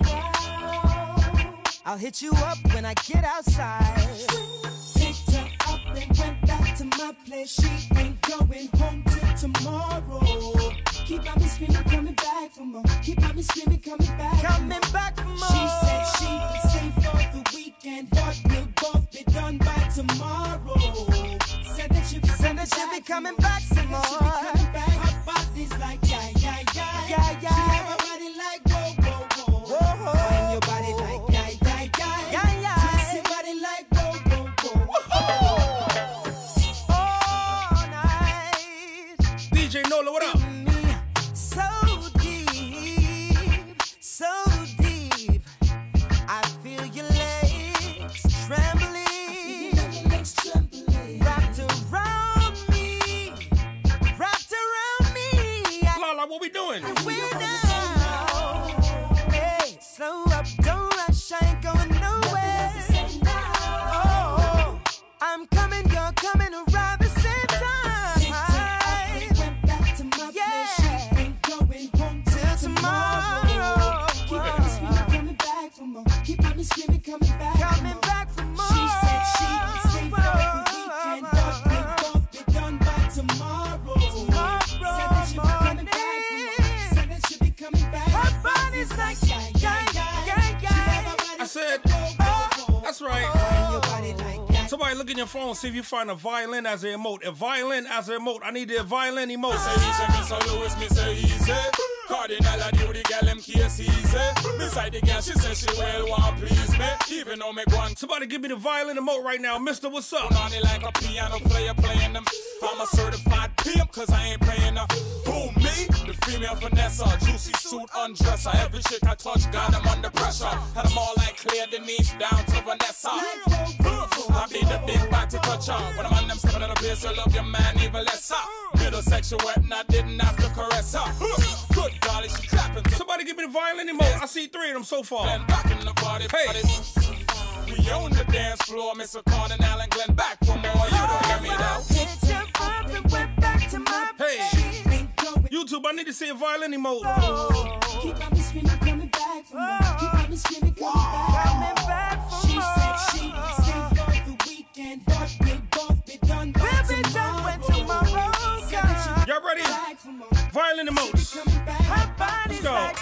I'll hit you up when I get outside. Picked her up and went back to my place. She ain't going home till tomorrow. Keep on me screaming, coming back for more. Keep on me screaming, coming back, coming back for more. She said she would stay for the weekend, but we'll both be done by tomorrow. Said that she'll be, said that she'll be coming back some more. She'll be coming back. Her body's like yeah, yeah, yeah, yeah, yeah. She have a body like whoa, whoa, whoa, whoa. Find your body like yeah, yeah, yeah, yeah, yeah. Twist your body like whoa, whoa, whoa, whoa. All night. D J Nola, what up? So deep, so deep. I feel your legs trembling, wrapped around me, wrapped around me. Lala, what we doing? We now. Hey, slow up, don't rush, I ain't going nowhere. Oh, I'm coming, you're coming around the same time. Yeah. Till tomorrow. Keep on me screaming, coming back for more. Keep on me screaming, coming back, coming back for more. She said she would stay for the weekend, but we'll both be done by tomorrow. Said that she'll be coming back for more. Said that she'll be coming back. Her body's like yeah, yeah, yeah, yeah. I said, that's right. Somebody look in your phone, see if you find a violin as an emote. A violin as an emote. I need the violin emote. Say easy, Miss Louis, me say easy. Cardinal, I do the girl, them case easy. Beside the girl, she says she well want please me. Even though me go on. Somebody give me the violin emote right now. Mister, what's up? On it like a piano player playing them. I'm a certified pimp, cause I ain't paying up. Who, me? The female Vanessa. Juicy suit undresser. Every chick I touch, got them under pressure. Had them all like Claire Denise down to Vanessa. I be the big body toucher. When I'm on them stepping on the place, you love your man even lesser. Middle section wet and I didn't have to caress her. Good golly, she clapping. Somebody give me the violin emote. I see three of them so far. Glenn back in the party. Hey. We own the dance floor, Mister Cardinal and Glenn back for more. You don't hear me now. Hey, YouTube, I need to see a violin emote. Keep on me screaming, coming back for more. Keep on me screaming, coming back, coming back for more. She said she would stay for the weekend, but we'll both be done by we'll tomorrow. Be done when tomorrow comes. Y'all ready? Violin emotes. Let's go. Like,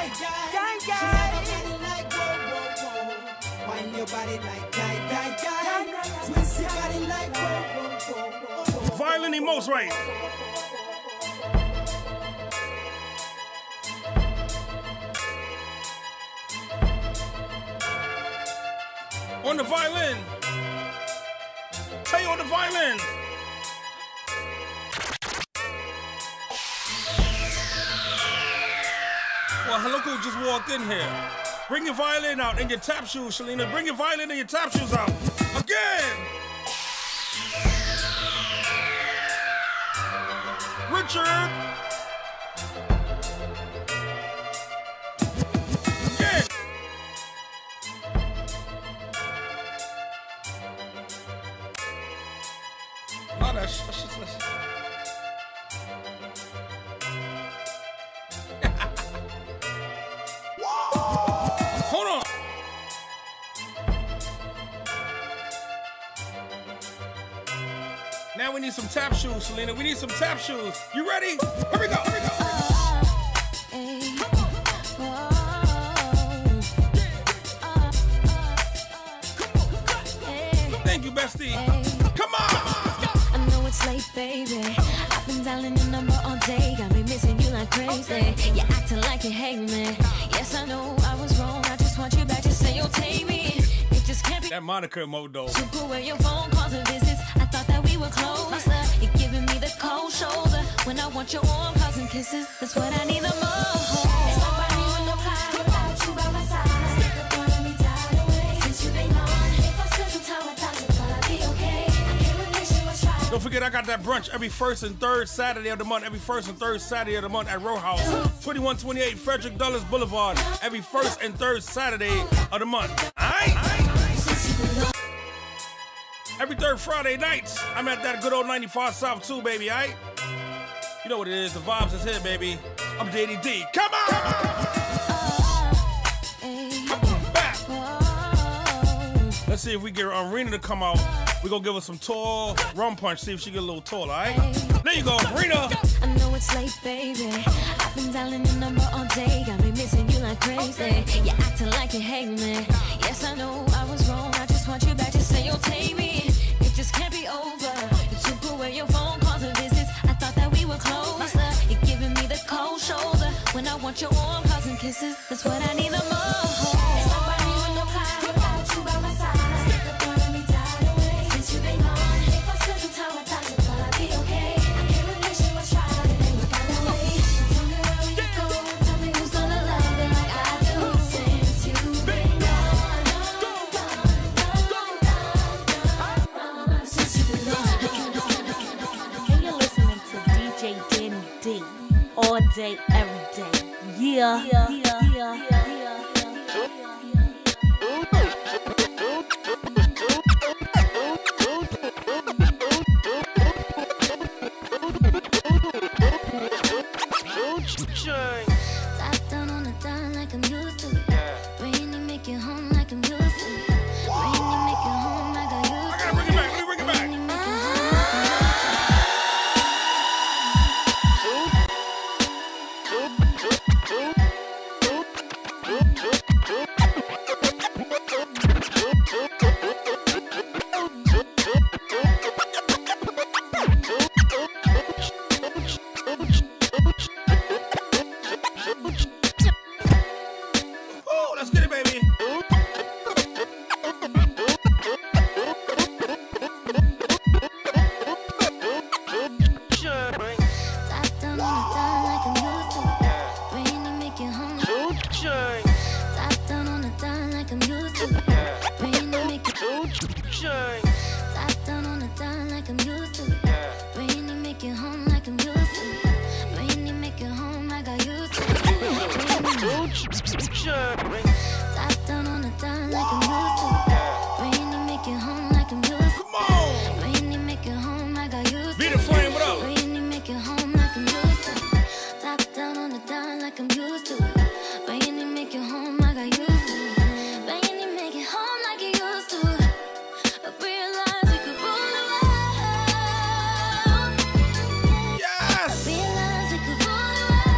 wind your body like die, die, die. Twist your body like whoa, whoa, whoa, whoa. Violin emotes, right? On the violin. Tay on the violin. Well, hello, who just walked in here. Bring your violin out and your tap shoes, Shalina. Bring your violin and your tap shoes out. Again. Richard. Again. we need some tap shoes, Selena. We need some tap shoes. You ready? Here we go. Here we go. Thank you, bestie. Come on. I know it's late, baby. I've been dialing your number all day. Got me missing you like crazy. You're acting like you hate me. Yes, I know I was wrong. I just want you back to say you'll take me. It just can't be that moniker mode, though. Super where your phone calls and visits. I thought that we were closer. You're giving me the cold shoulder when I want your warm hugs and kisses. That's what I need the most. Nobody with no cloud without you by my side. The thought of me died away since you've been gone. If I spent some time without you, thought I'd be okay. I can't replace you, I tried. Don't forget, I got that brunch every first and third Saturday of the month. Every first and third Saturday of the month at Row House, twenty-one twenty-eight Frederick Douglass Boulevard. Every first and third Saturday of the month. All right? Every third Friday nights, I'm at that good old ninety-five South too, baby, all right? You know what it is. The vibes is here, baby. I'm D D D. Come on! Back. Let's see if we get Rena to come out. We're going to give her some tall rum punch, see if she get a little tall, all right? There you go, Rena. I know it's late, baby. I've been dialing your number all day. Got me missing you like crazy. You're acting like you hate me. Yes, I know I was wrong. I just want you back to say you'll take me. It just can't be over. You're too cool where your phone calls and visits. I thought that we were closer. You're giving me the cold shoulder when I want your warm hugs and kisses. That's what I need the most. Nobody with no cloud without you by my side. The thought of me died away since you've been gone. If I spent some time without you, thought I'd be okay. I can't replace you, I tried, and then you got away. So tell me where will you go? Tell me who's gonna love me like I do since you've been gone. Since you've been gone. And you're listening to D J Danny D all day, every day. Yeah, yeah, yeah, yeah, yeah. Top down on the dime like I'm used to it. Bring it, make it home like I'm used to it. Bring it, make it home like I used to it. Bring it back, bring it back. Bring it, make it home like I'm Oh, let's get it, baby. Top down on the dime like I'm used to it. Bring it, make it home. Top down on the dime like I'm used to it. Bring it, make it home. Top down on the dime like I'm used to it. Bring it, make it home like I'm used to it. Bring it, make it home like I used to it. Top down on the dime like I'm used to it. Bring it, make it home like I'm used to it. Come on. Bring it, make it home like I used to Be it. the flame, what up? Bring it, make it home like I'm used to it. Top down on the dime like I'm used to it. Bring it, make it home like I used to it. Bring it, make it home like you used to it. I realized we could rule the world. Yes. I realized we could rule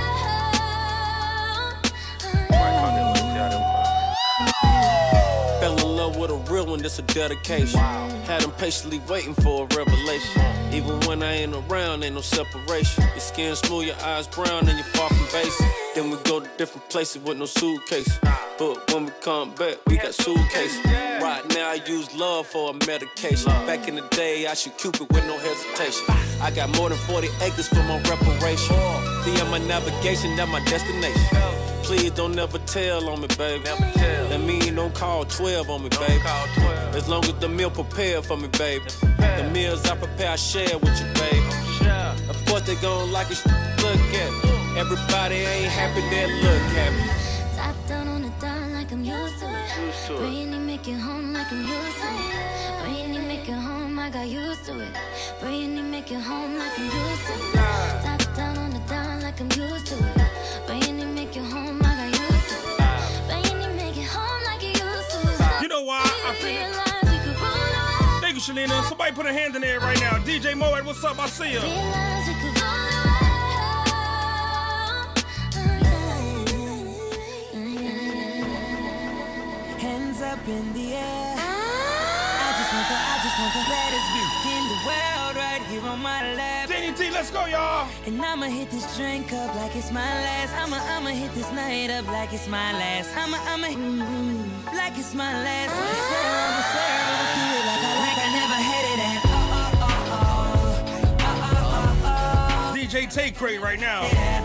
Fell in love with a real one, that's a dedication. Had them patiently waiting for a revelation. Even when I ain't around, ain't no separation. Your skin smooth, your eyes brown, and you're far from basic. Then we go to different places with no suitcase. But when we come back, we got suitcases. Right now, I use love for a medication. Back in the day, I shoot Cupid with no hesitation. I got more than forty acres for my reparation. The my navigation, that's my destination. Please don't never tell on me, baby. That mean you don't call twelve on me, baby. As long as the meal prepared for me, baby. The meals I prepare, I share with you, baby. Of course they gon' like it, look at me. Everybody ain't happy, they look happy. Top down on the dime like I'm used to it. Bring it, make it home like I'm used to it. Bring it, make it home like I used to it. Bring it, make it home like I'm used to it. Top down on the dime like I'm used to it. Bring it, make it home like I used to it. Bring it, make it home like you used to it. You know why I figured? Thank you, Shalina. Somebody put a hand in there right now. D J Moet, what's up? I see you. Hands up in the air. I just want the, I just want the baddest bitch in the world right here on my lap. Danny T, let's go, y'all. And I'ma hit this drink up like it's my last. I'ma, I'ma hit this night up like it's my last. I'ma, I'ma, mm, like it's my last. I swear, I'ma swear, I'ma do it like I, like I never had it at. D J Take Crate right now.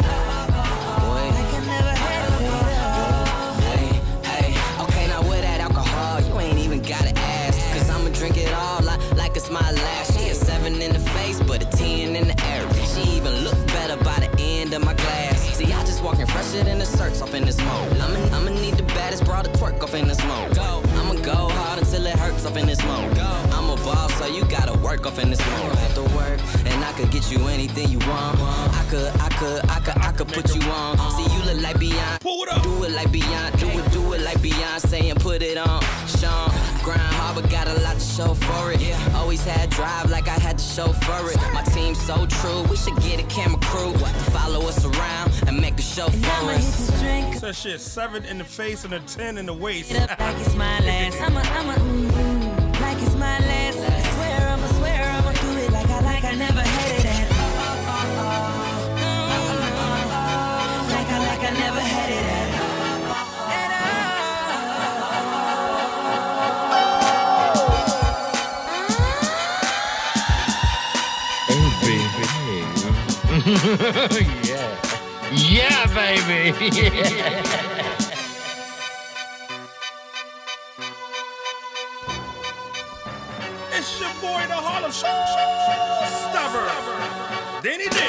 Gotta ask, cause I'ma drink it all like, like it's my last. She a seven in the face, but a ten in the air. She even look better by the end of my glass. See, I just walking fresher than the shirts off in this mode. I'ma, I'ma need the baddest bra to twerk off in this mode. Go. I'ma go hard until it hurts off in this mode. Go. I'm a boss, so you gotta work off in this mode. I have to work, and I could get you anything you want. I could, I could, I could, I could put you on. See, you look like Beyonce. Pull it up. Do it like Beyonce. Do it, do it like Beyonce and put it on. Sean. Grind hard, but got a lot to show for it. Yeah. Always had drive like I had to show for it. My team's so true, we should get a camera crew to follow us around and make the show for us. That shit, seven in the face and a ten in the waist. Like it's my last. I'ma, I'ma, mm, mm, like it's my last. I swear, I'ma swear, I'ma do it like I, like I never had it at. Like I, like I never had it at. Yeah. Yeah, baby. Yeah. It's your boy, the Hall of Stubber. Danny D.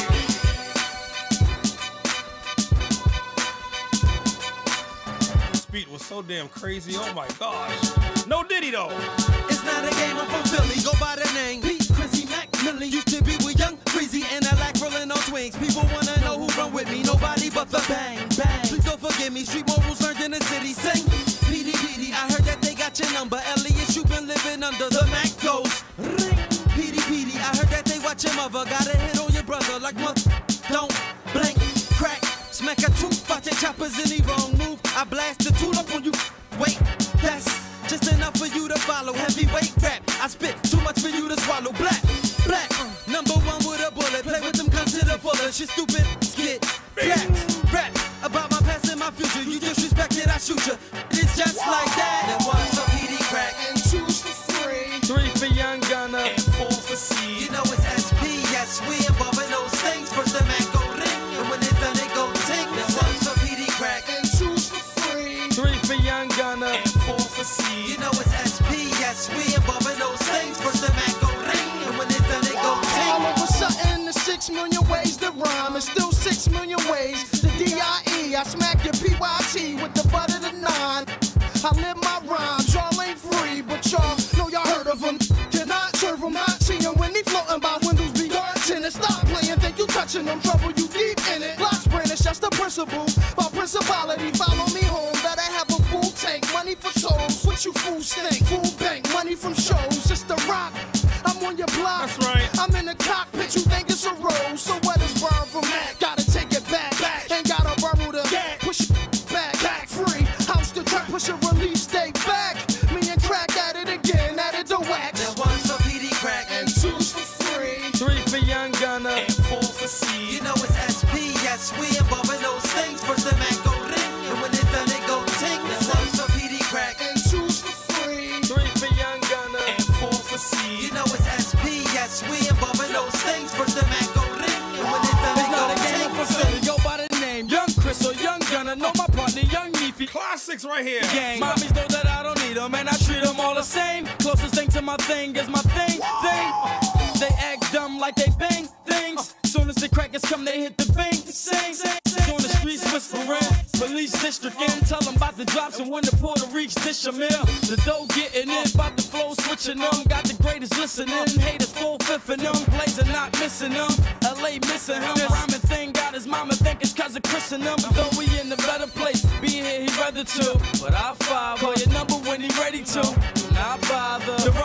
This beat was so damn crazy. Oh my gosh. No Diddy though. It's not a game, I'm from Philly. Go by the name Pete Chrissy Mac Millie. Used to be with Young Breezy and I like rolling on swings. People wanna know who run with me. Nobody but the bang bang. Please don't forgive me. Street morals learned in the city. Sing P D P D. I heard that they got your number. Elliot, you been living under the Mac goes. Ring. P D P D. I heard that they watch your mother. Got a hit on your brother like mother. Don't blink. Crack. Smack a tooth. Watch your choppers in the wrong move. I blast the tool up on you. Wait. That's just enough for you to follow. Heavyweight rap. I spit too much for you to swallow. Black. Black. Uh, number one with a bullet. Play with them guns to the fullest. Shit stupid. Skit. Flat. Rap about my past and my future. You disrespect it, I shoot you. It's just like that. Then one for P D Crack. And choose for free. Three for Young Gunner. And four for C. You know it's S P. Yes, we involving those things. First the man go ring. And when it's done, it go ting. Then one for P D Crack. And choose for free. Three for Young Gunner. And four for C. You know it's S P. Yes, we involving those things. First the man go ring. And when it's done, it go ting. All over something, the six million ways to rhyme. It's still six million ways to D I E. I smack your P Y T with the butt of the nine. I live my rhymes, y'all ain't free, but y'all know y'all heard of them. Cannot serve them, not see them when they floating by windows beyond tennis. Stop playing, think you touching them, trouble you deep in it. Blocks brandish, that's the principle. By principality, follow me home. Better have a full tank, money for shows. What you fools think? Full bank, money from shows. It's the rock. I'm on your block. That's right. I'm in the cockpit, you think it's a rose. So what is borrowed from Mac? Gotta take it back. back. Ain't gotta borrow the back. Push it back. back. Free. House the track, push a release, stay back. Me and Crack at it again, at it the wax. Then one for P D Crack. And two's for free. Three for Young Gunner. And four for C. You know it's S P. Yes, we involving those things. First the man go ring. And when it's done, it go ting. Then one for P D Crack. And two's for free. Three for Young Gunner. And four for C. You know it's S P. Yes, we involving those things. First the man go ring. And when it's done, it go ting. Go by the name Young Chris or Young Gunner. Know my partner Young Neefy. Classics right here. Gang. Mommies know that I don't need them and I treat them all the same. Closest thing to my thing is my thing, thing. They act dumb like they bang things. Soon as the crackers come, they hit the bang, sing. On the streets whispering, police district in. Tell them about the drops and when the Puerto reach dish a meal. The dough getting in, about the flow switching them. Got the greatest listening, haters full fifthing them. Blazing not missing them, L A missing him. This rhyming thing got his mama think it's cause of Chris and them. Though we in a better place, be here he rather to. But I'll five, call your number when he ready to. Do not bother. The rumble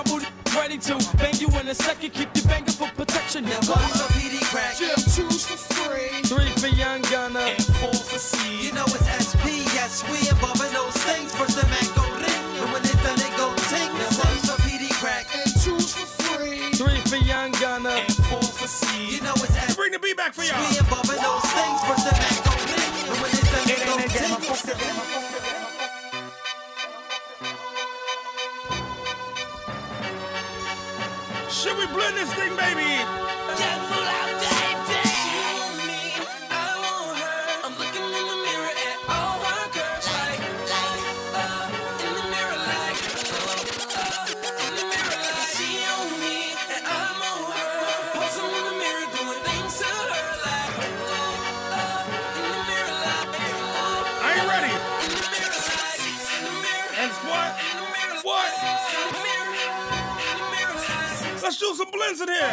ready to bang you in a second. Keep your banger for protection. Now Now one for P D crack, Jim choose for free. three for Young Gunner, and four for C. You know it's S P, yes, we involving those things. First the Mac go ring, and when it's done, they go ting. Now one for P D crack, and choose for free. three for Young Gunner, and four for C. You know it's S P. Bring the beat back for y'all. We involving those things. First the Mac go ring, and when it's done, they go ting. Should we blend this thing, baby? I ain't ready. And what? What? Let's do some blends in here.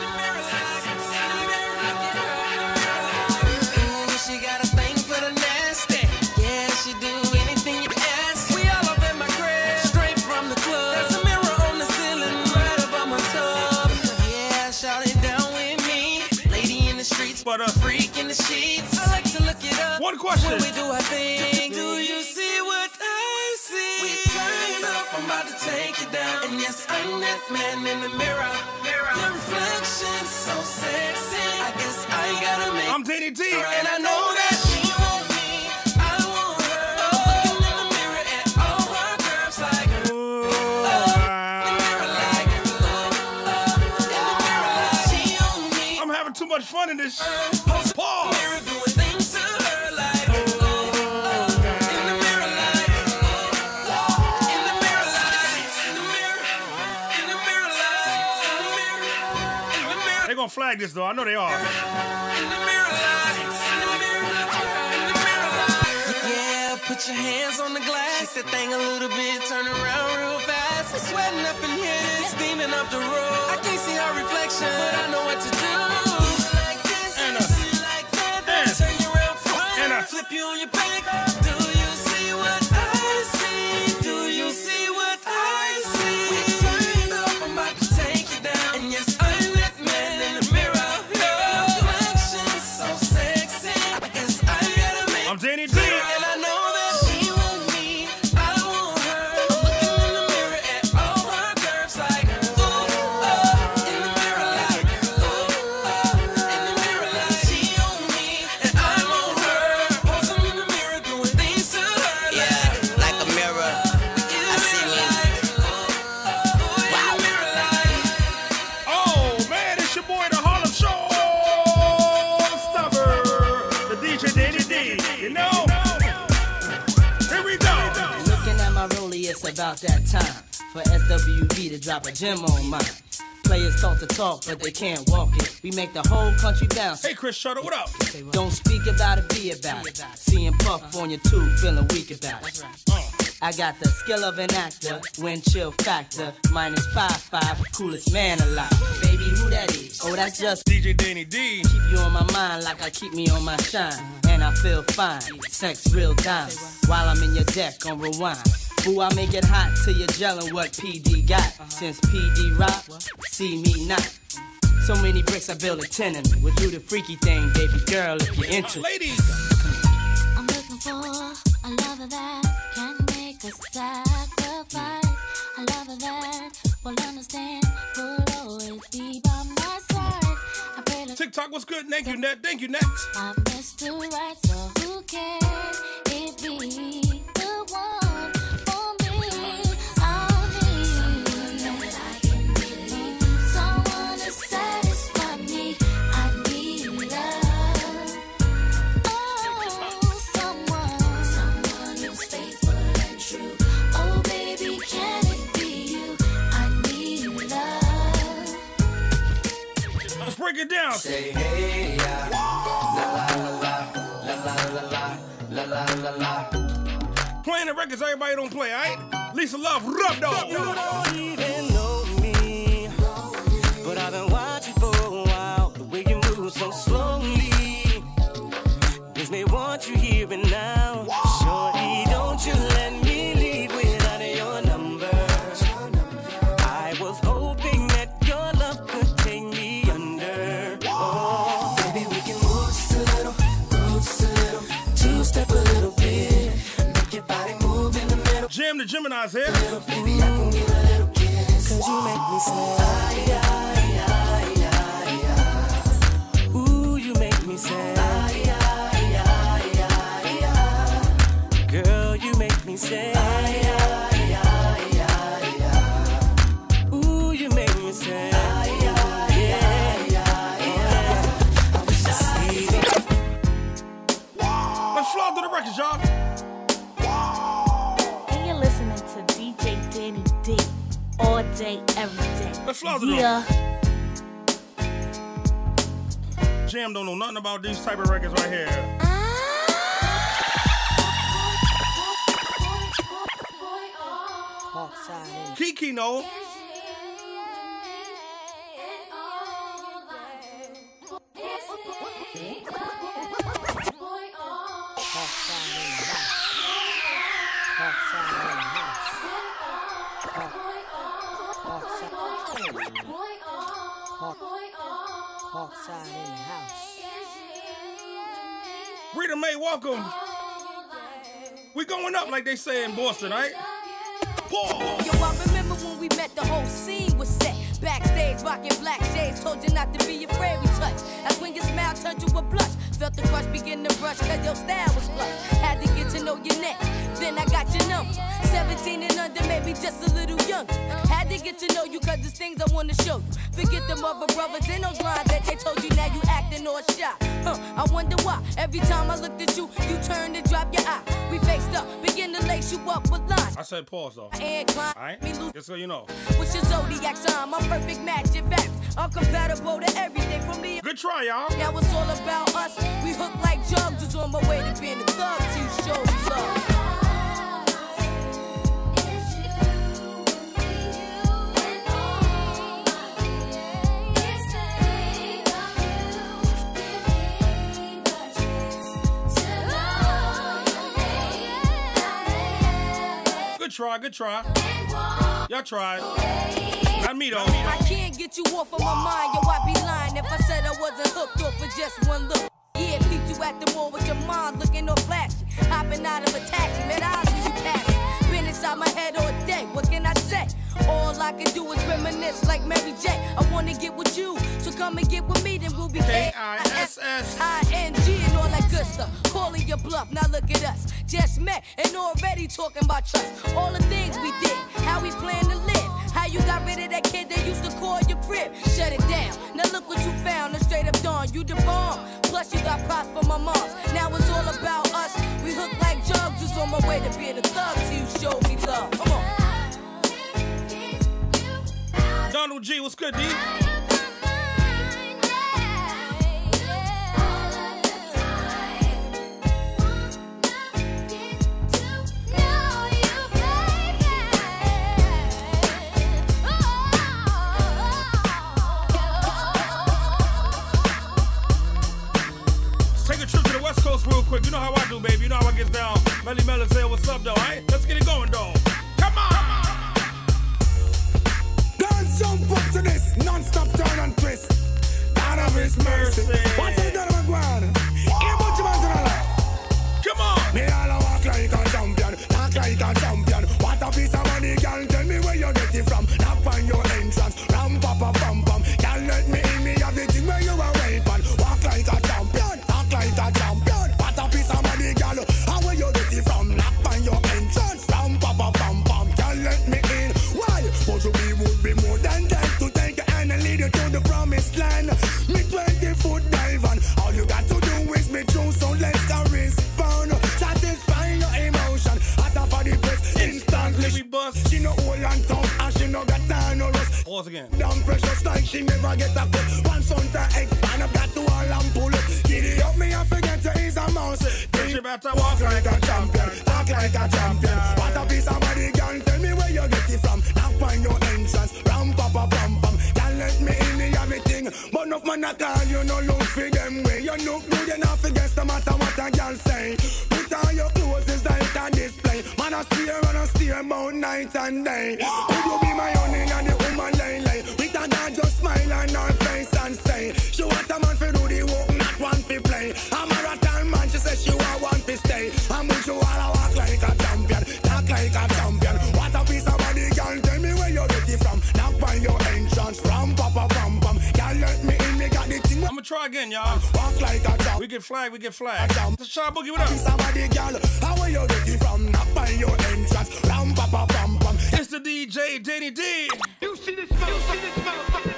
She got a thing for the nasty. Yeah, she do anything you ask. We all up in my crib, straight from the club. There's a mirror on the ceiling, right above my tub. Yeah, shout it down with me. Lady in the streets, but a freak in the sheets. I like to look it up. One question. When we do our thing, do you see what I see? We turn up, I'm about to take you down. And yes, I'm that man in the mirror. Your reflection's so sexy. I guess I gotta make. I'm Danny D, and I know that she want me. I want her. I'm looking in the mirror at all her curves like. Uh, in the mirror like. Uh, in the mirror like. She on me. I'm having too much fun in this. Pause. Mirror doing things to her like. Uh, in the mirror like. Uh, in the mirror like. In the mirror. In the mirror like. In the mirror. In the mirror. They're gonna flag this though. I know they are. In the mirror like. In the mirror. In the mirror like. Yeah, put your hands on the glass. Shake that thing a little bit, turn around real fast. It's sweating up in here, steaming up the road. I can't see her reflection, but I know what to do. Like this, And, uh, like that, then and- turn you around front, and, uh, flip you on your back. Do you see what I see? Do you see what I see? We turned up, I'm about to take you down. And yes, I'm that man in the mirror. Your reflection's so sexy. I guess I gotta make. I'm Danny D. And I know that she want me, I want her. I'm looking in the mirror at all her curves like. Ooh, uh, in the mirror like. Ooh, uh, in the mirror like. She on me, and I want her. Posing in the mirror, doing things to her like. Yeah, like a mirror. I see me. Wow. Oh man, it's your boy, the Harlem Show Stopper, the D J Danny D. You know? Here we go. Looking at my rollie, it's about that time for S W V to drop a gem on mine. Players talk to talk, but they can't walk it. We make the whole country bounce. Hey, Chris Shutter, what up? Don't speak about it, be about it. Seeing Puff on your tube, feeling weak about it. I got the skill of an actor, wind chill factor, minus five five, coolest man alive. Baby, who that is? Oh, that's just D J Danny D. Keep you on my mind like I keep me on my shine, and I feel fine. Sex real diamond while I'm in your deck on rewind. Ooh, I make it hot till you're gelling what P D got. Since P D rock, see me not. So many bricks I build a tenement. We'll do the freaky thing, baby girl, if you're into it. Ladies. I'm looking for a lover that can make a sacrifice. A lover that will understand, will always be by my side. I pray to TikTok, what's good? Thank you, Net. Thank you, Next. my Mister Right, so who can it be the one for me? I'll need someone to satisfy me. I need love. Oh, someone, someone who's faithful and true. Oh, baby, can it be you? I need love. Let's break it down. Say hey, yeah. La la la la la la la la la la la. Playing the records everybody don't play, alright? Lisa Love, Rub Dog. You don't even know me, but I've been watching for a while. The way you move so slowly makes me want you here and now. Shorty, don't you let me leave without your number. I was hoping the Geminis here. Baby, I can give a little kiss. Cause you make me say, ay, ay, ay, ay, ay. Ooh, you make me say, ay, ay, ay, ay, ay. Girl, you make me say, ay, ay, ay, ay, ay. Ooh, you make me say, ay, ay, ay, ay, ay. I wish I see it. Let's fly through the records, y'all. And you're listening to D J Danny D all day, every day. Let's fly through Yeah. Jam don't know nothing about these type of records right here. Kiki know. Rita Mae, welcome. We going up like they say in Boston, right? Pause. Yo, I remember when we met, the whole scene was set. Backstage, rocking black shades, told you not to be afraid we touch. That's when your smile turned to a blush. Felt the crush begin to brush, cause your style was flush. Had to get to know your neck, then I got your number. seventeen and under, maybe just a little younger. Had to get to know you, cause there's things I wanna show you. Forget them other brothers and those lines that they told you, now you acting all shy. Huh, I wonder why, every time I looked at you, you turned and dropped your eye. We faced up, begin to lace you up with lines. I said pause though. And climb, Alright? me lose. Just so you know. What's your zodiac sign? My perfect match, in fact, I'm compatible to everything from me. Good try, y'all. Now it's all about us. We hook like jugs. It's on my way to being a thug. So you show me love. Good try, good try. Y'all tried. Not me though. I can't get you off of my mind, yo, I'd be lying if I said I wasn't hooked off for just one look. Yeah, peeped you at the mall with your mind looking all flashy. Hopping out of a taxi, met eyes when you pass. Been inside my head all day, what can I say? All I can do is reminisce like Mary J. I wanna get with you, so come and get with me, then we'll be K I S S I N G and all that good stuff. Calling your bluff, now look at us. Just met and already talking about trust. All the things we did, how we plan to live. How you got rid of that kid that used to call your crib. Shut it down, now look what you found. A straight up dawn, you the bomb. Plus you got props for my moms. Now it's all about us. We hook like jugs, who's on my way to being a thug. So you show me love, come on. Donald G, what's good, D? West Coast real quick. You know how I do, baby. You know how I get down. Melly Melly say what's up, though, alright? Let's get it going, though. Come on! Girls jump up to this non-stop turn and twist. God of His mercy. What's it done, McGuan? Here, put your hands on the line. Come on! Me all a walk like a champion, talk like a champion. What a piece of money, girl. Tell me where you get it from. Knock on your entrance. Ram, papa, pam, pam. Girl, let me in me everything where you are waiting. Walk like a champion, talk like a champion. What a piece of money, girl. How where you get it from? Knock on your entrance. Ram, papa, pam, pam. Girl, let me in. Why? But to be would be more than that. To take your hand and lead you to the promised land. Me twenty foot dive and all you got to do is me true. So let's go respond. Satisfy your emotion. After for the press instantly. She bust. She no old and tough and she no got time no rust. Pause again. Damn precious like she never get a cut. One son to expand up that to all and pull it. Giddy up me I forget to ease a mouse. She better walk like a champion. Talk like a champion. What a piece of body girl. Tell me where you get it from. Knock on your entrance. Ram papa pam pam. Can't let me in me everything. But enough man a call you no look for them way. You look good enough to guess no matter what a girl say. Put on your clothes is like a display. Man a steer and a steer about night and day. Could you be my honey and the woman lay lay? With a dad just smile on her face and say she want a man for do the work, not one for play. A marathon man, she says she want one for stay. And but you wanna walk like a champion, talk like a champion. try again, y'all. Walk like a dog. We get flagged, we get flagged. Tasha Boogie, what up? Somebody, girl, how are you getting from? Not by your entrance. Ram, pa, pa, pam, pam. It's the D J, Danny D. You see this motherfucker, this motherfucker.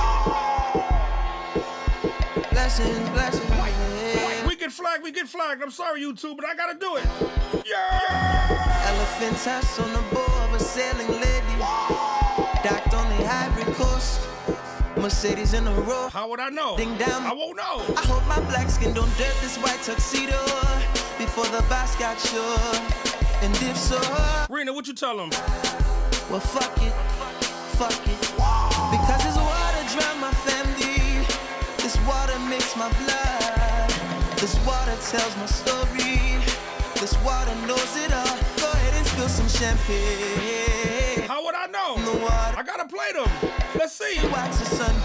Blessings, blessings. We get flagged, we get flagged. I'm sorry, YouTube, but I gotta do it. Yeah! Elephant tusk on the bow of a sailing lady. Docked on the Ivory Coast. Mercedes in a row. How would I know? Ding down. I won't know. I hope my black skin don't dirt this white tuxedo before the boss got sure. And if so, Rena, what you tell him? Well, fuck it, fuck it. Because this water drown my family. This water makes my blood. This water tells my story. This water knows it all. Go ahead and spill some champagne. How would I know? In the water. I gotta play them. Let's see. Watch the sun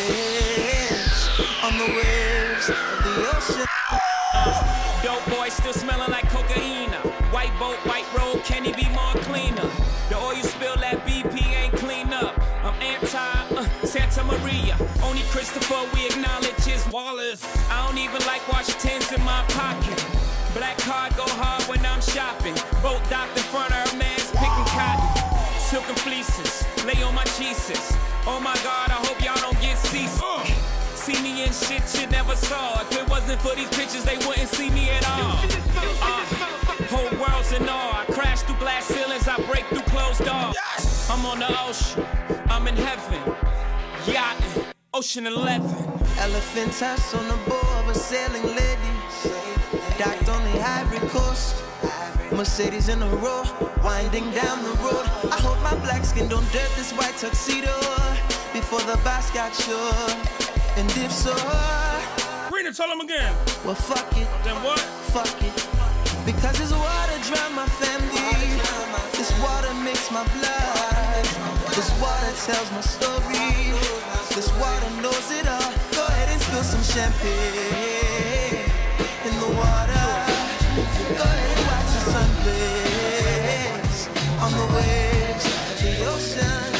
blaze on the waves of the ocean. Dope boy still smelling like cocaine. White boat, white road, can he be more cleaner? The oil you spill that B P ain't clean up. I'm anti uh, Santa Maria. Only Christopher we acknowledge is Wallace. I don't even like Washington's in my pocket. Black card go hard when I'm shopping. Boat docked in front of her man's picking cotton. Silken fleeces, lay on my Jesus. Oh my God, I hope y'all don't get seasick. Uh. See me in shit you never saw. If it wasn't for these pictures, they wouldn't see me at all. Uh, whole world's in awe. I crash through glass ceilings, I break through closed doors. Yes. I'm on the ocean, I'm in heaven. Yachting, Ocean eleven. Elephant tusk on the bow of a sailing lady. Docked on the Ivory Coast. Mercedes in a row, winding down the road. I hope my black skin don't dirt this white tuxedo before the boss got sure. And if so, Rena, tell him again. Well, fuck it. Then what? Fuck it. Because this water drown my family. This water makes my blood. This water tells my story. This water knows it all. Go ahead and spill some champagne in the water. Go ahead and watch the sun blaze on the waves of the ocean.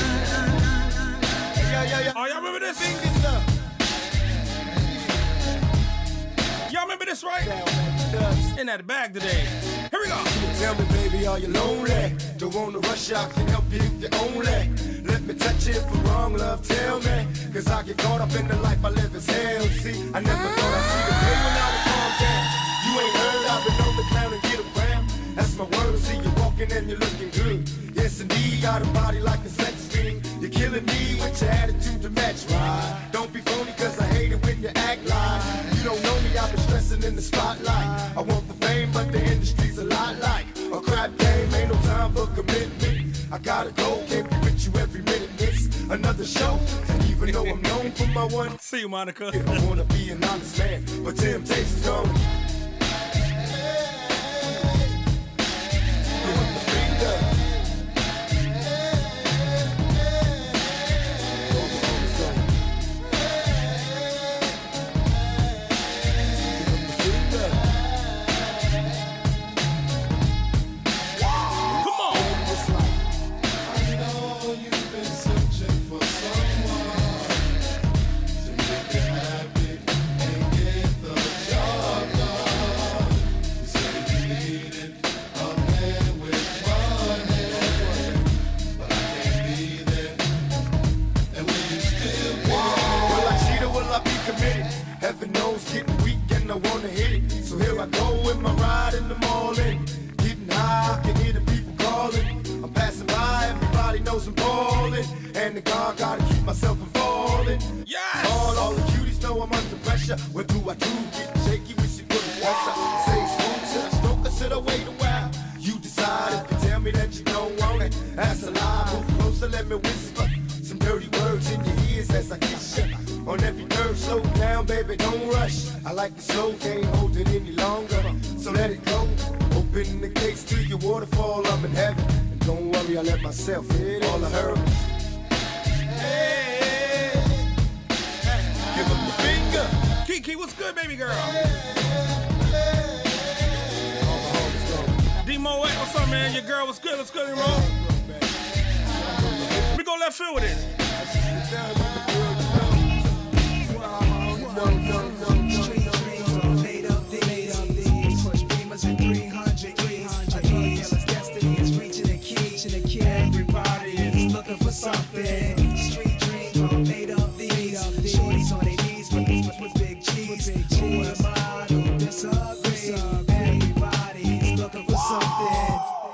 Yeah, yeah, yeah. Oh, y'all remember this? Y'all remember this, right? In that bag today. Here we go. Tell me, baby, are you lonely? Don't wanna rush, I can help you if you only let me touch you for wrong, love, tell me. Cause I get caught up in the life I live as hell. See, I never thought I'd see the day when I would calm down. You ain't heard, I've been on the clown and get around. That's my word, see you walking and you're looking good. Yes, indeed, got a body like a sex fiend. You're killing me with your attitude to match, right? Don't be phony, cause I hate it when you act like you don't know me, I've been stressing in the spotlight. I want the fame, but the industry's a lot like a crap game, ain't no time for commitment. I gotta go, can't be with you every minute, miss another show. Even though I'm known for my one. See you, Monica. I wanna be an honest man, but temptation's coming. Heaven knows getting weak and I wanna hit it. So here I go in my ride in the morning. Getting high, I can hear the people calling. I'm passing by, everybody knows I'm balling. And the God gotta keep myself from falling. Yes! All, all the cuties know I'm under pressure. What do I do? Getting shaky with you put the pressure. Say smooth, should I stroke or should I wait a while? You decide if you tell me that you don't want it. That's a lie, move closer, let me whisper some dirty words in your ears as I kiss you. On every nerve, slow down, baby, don't rush. I like it slow, can't hold it any longer. So let it go. Open the gates to your waterfall, I'm in heaven. And don't worry, I let myself hit all of her. Hey, give him the finger. Kiki, what's good, baby girl? D-Mo, what's up, man? Your girl, what's good? What's good, bro? We go left field with it. no, no, no. Street dreams are made of these. Push beamers in three hundred keys. A drug dealer's destiny is reaching a key. Everybody is looking for something. Street dreams are made of these. Shorties on their knees with, with big cheese. Who am I to disagree? Everybody's looking for something.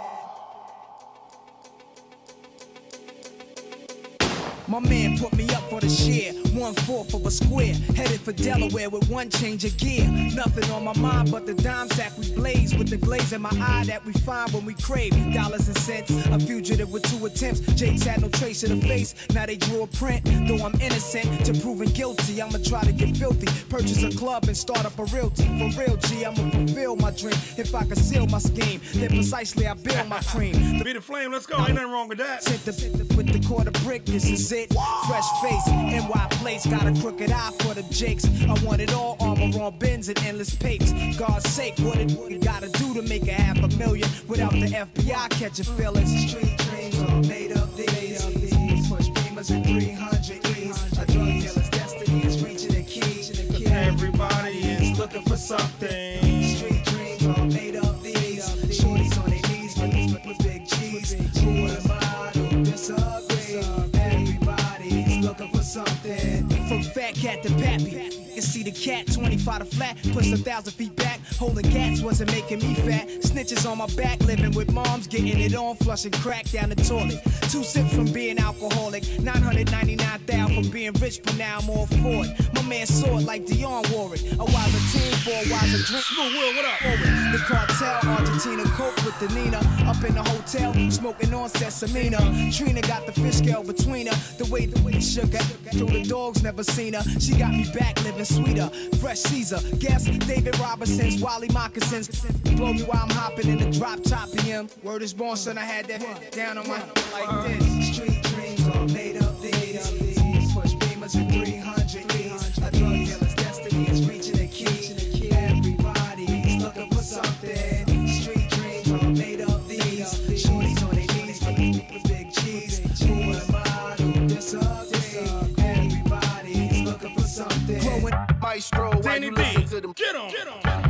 My man put me up for the share, one fourth of a square, headed for Delaware with one change of gear. Nothing on my mind but the dime sack we blaze, with the glaze in my eye that we find when we crave dollars and cents. A fugitive with two attempts, Jake's had no trace of the face, now they drew a print. Though I'm innocent to proving guilty, I'ma try to get filthy, purchase a club and start up a realty. For real G, I'ma fulfill my dream. If I conceal my scheme, then precisely I build my cream. Be the flame, let's go, ain't nothing wrong with that. Hit the, with the quarter brick, this is it. Fresh face, N Y place, got a crooked eye for the jakes. I want it all, armor on bins and endless papes. God's sake, what it you gotta do to make a half a million without the F B I catching feelings? Street dreams are made of these. Push beamers in three hundred keys. A drug dealer's destiny is reaching a key. Everybody is looking for something. Street dreams are made of these. Shorties on their knees with, with big cheese. Who am I to disagree? Everybody's looking for something. From fat cat to pappy, you see the cat, twenty-five to flat, pushed a thousand feet back. Holding cats wasn't making me fat. Snitches on my back, living with moms, getting it on, flushing crack down the toilet. Two sips from being alcoholic, nine hundred ninety-nine thousand from being rich, but now I'm all for it. My man saw it like Dionne wore it. A wiser team for a wiser drink. Smooth Will, what up? The cartel, Argentina, coke with the Nina. Up in the hotel, smoking on Sesamina. Trina got the fish scale between her. The way the way shook her, through the dogs never seen her. She got me back living sweeter. Fresh Caesar, guess David Robinson's Wally Moccasins. Blow me while I'm hopping in the drop top of him. Word is born, son, I had that down on my like this. Street dreams are made of these. Push beamers in three hundred keys. A drug dealer's destiny is reaching a key. Everybody's looking for something. Street dreams are made of these. Shorties on their knees with, with big cheese. Who am I to disagree? Everybody's looking for something. Maestro, why Danny you D, listen to them? get on. Get on.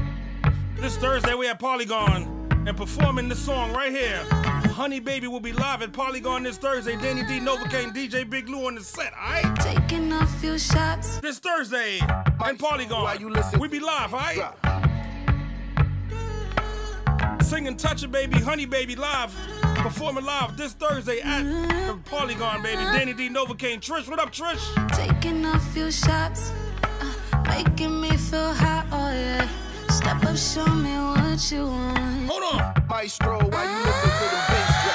This Thursday we at Polygon and performing this song right here. Honey Baby will be live at Polygon this Thursday. Danny D, Novocaine, D J Big Lou on the set, alright? Taking a few shots. This Thursday in Polygon. Why you listen? We be live, alright? Singing Touch It Baby, Honey Baby live. Performing live this Thursday at the Polygon, baby. Danny D, Novocaine. Trish, what up, Trish? Taking a few shots, uh, making me feel hot, oh yeah. Step up, show me what you want. Hold on. Maestro, why you listen to the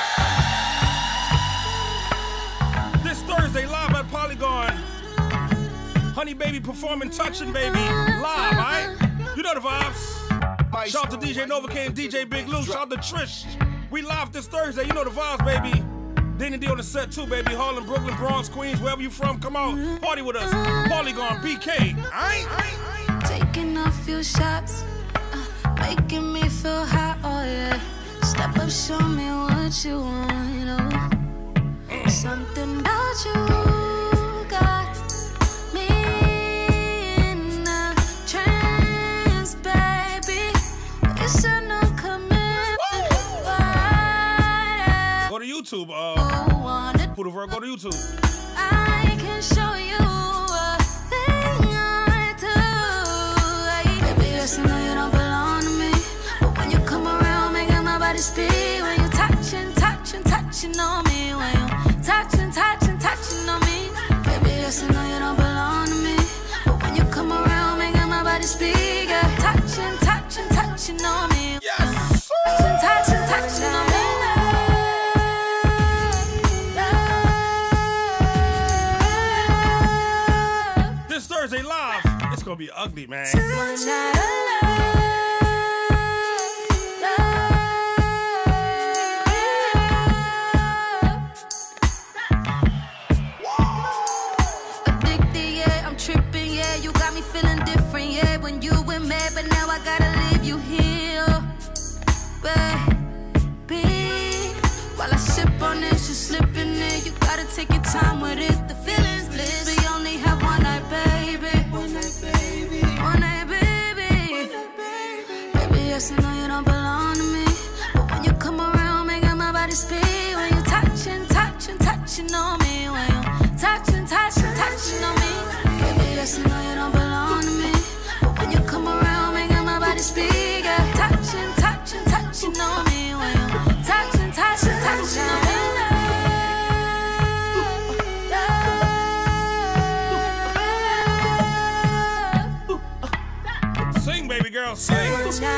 bass drop? This Thursday, live at Polygon. Honey Baby performing Touchin' Baby live, alright? You know the vibes. Shout out to D J Novocaine, D J Big Lou. Shout out to Trish. We live this Thursday. You know the vibes, baby. Danny D on the set too, baby. Harlem, Brooklyn, Bronx, Queens, wherever you from, come on. Party with us. Polygon, B K. Alright? Taking a few shots, uh, making me feel hot, oh yeah. Step up, show me what you want, oh. Something about you got me in a trance, baby. It's a no commitment. Go to YouTube. Uh, Put a word, go to YouTube. I can show you a thing I do. Baby, yes, I know you don't belong to me, but when you come around, making my body speak. When you touching, touching, touching on me. When you touching, touching, touching on me. Baby, yes, I know you don't belong to me, but when you come around, making my body speak. Yeah. Touching, touching, touching on me. Yes. Touching, touching, touching on me. This Thursday live, it's gonna be ugly, man. Addicted, yeah, I'm tripping, yeah. You got me feeling different, yeah. When you were mad, but now I gotta leave you here, baby. While I sip on this, you slipping in. You gotta take your time with it. The feelings bliss. We only have one night, baby. One night, yes, I know you don't belong to me. But when you come around, making my body speak. When you touching, touching, touching on me. When you touching, touching, touching on me. Baby, yes, I know you don't belong to me. But when you come around, making my body speak. Yeah, touching, touching, touching on me. When you touching, touching, touching on me. Sing, baby girl, sing.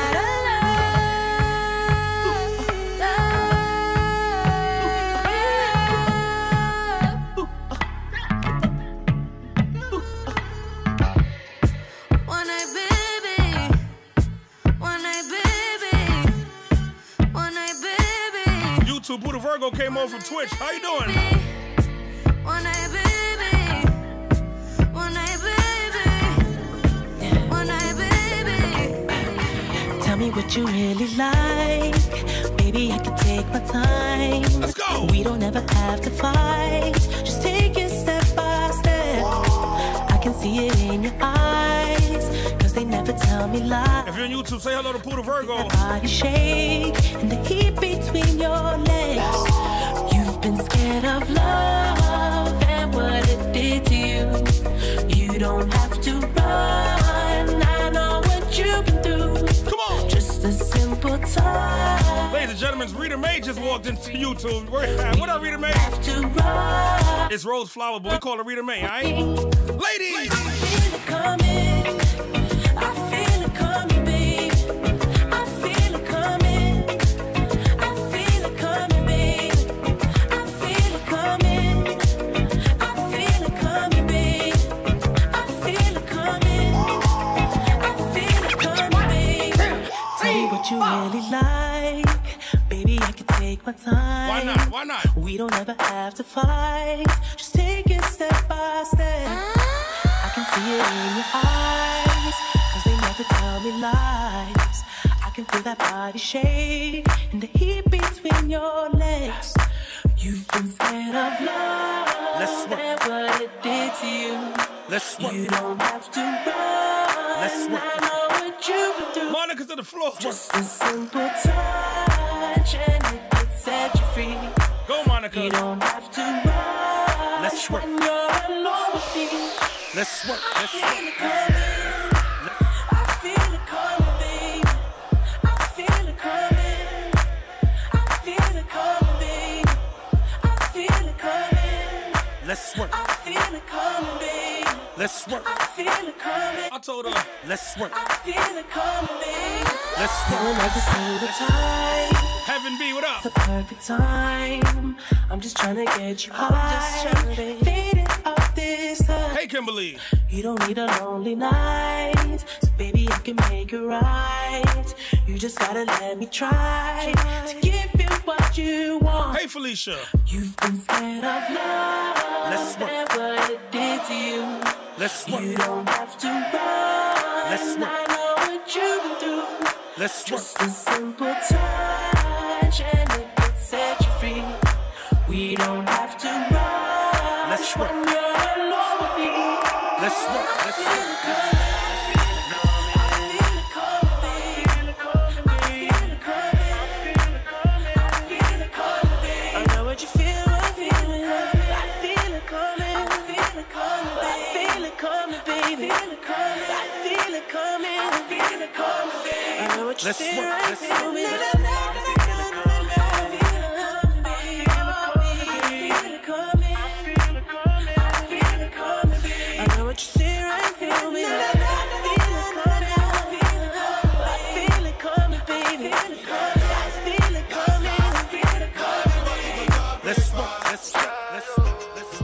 YouTube, Buddha Virgo came over from Twitch. How you doing? One night, baby. One night, baby. One night, baby. Tell me what you really like. Baby, I can take my time. Let's go. We don't ever have to fight. Just take it step by step. I can see it in your eyes. Cause they never tell me lies. If you're on YouTube, say hello to Buddha Virgo. Body shake and the heat between your legs. You've been scared of love and what it did to you. You don't have to run. I know what you've been through. Come on. Just a simple time. Ladies and gentlemen, Rita Mae just walked into YouTube. What up, Rita Mae? Have to run. It's Rose Flower, but we call her Rita Mae, alright? Ladies! I feel it coming. I feel it coming, babe. I feel it coming. I feel it coming, babe. I feel it coming. I feel it coming, babe. I feel it coming. I feel it coming, babe. Tell me what you really like. Baby, I can take my time. Why not? Why not? We don't ever have to fight. Just take it step by step. I can see it in your eyes. Cause they never tell me lies. I can feel that body shake and the heat between your legs. You've been scared of love. Let's work. And what it did to you. Let's work. You don't have to run. Let's work. I know what you've been through. Monica to the floor. Just a simple touch and it can set you free. Go, Monica. You don't have to run. Let's work. When you're alone with me. Let's work. I Let's feel work. it coming. I feel it coming, babe. I feel it coming. I feel it coming, babe. I feel it coming. Let's work. I feel it coming, babe. Let's work. I feel it coming. I told her, let's work. I feel it coming, babe. Let's Feeling work. like the single time. Heaven B, what up? The perfect time. I'm just trying to get you high. Faded off this time. Hey, Kimberly. You don't need a lonely night. So baby, I can make it right. You just gotta let me try to give you what you want. Hey, Felicia. You've been scared of love. Let's work. And what it did to you. Let's work. You don't have to run. Let's work. I know what you've been through. Let's work. Just a simple touch and it can set you free. We don't have to run. Let's work. When you're alone with me. Let's work. Let's I feel work. it coming. I feel it coming, babe. I feel it coming. I feel it coming, babe. I know what you feel. I feel it coming. I feel it coming. I feel it coming, babe. I feel it coming, baby. I feel it coming. I feel it coming. I feel it coming, babe. I know what you Let's feel. work. I Let's feel work. it. Let's work. Let's work. Let's work. Let's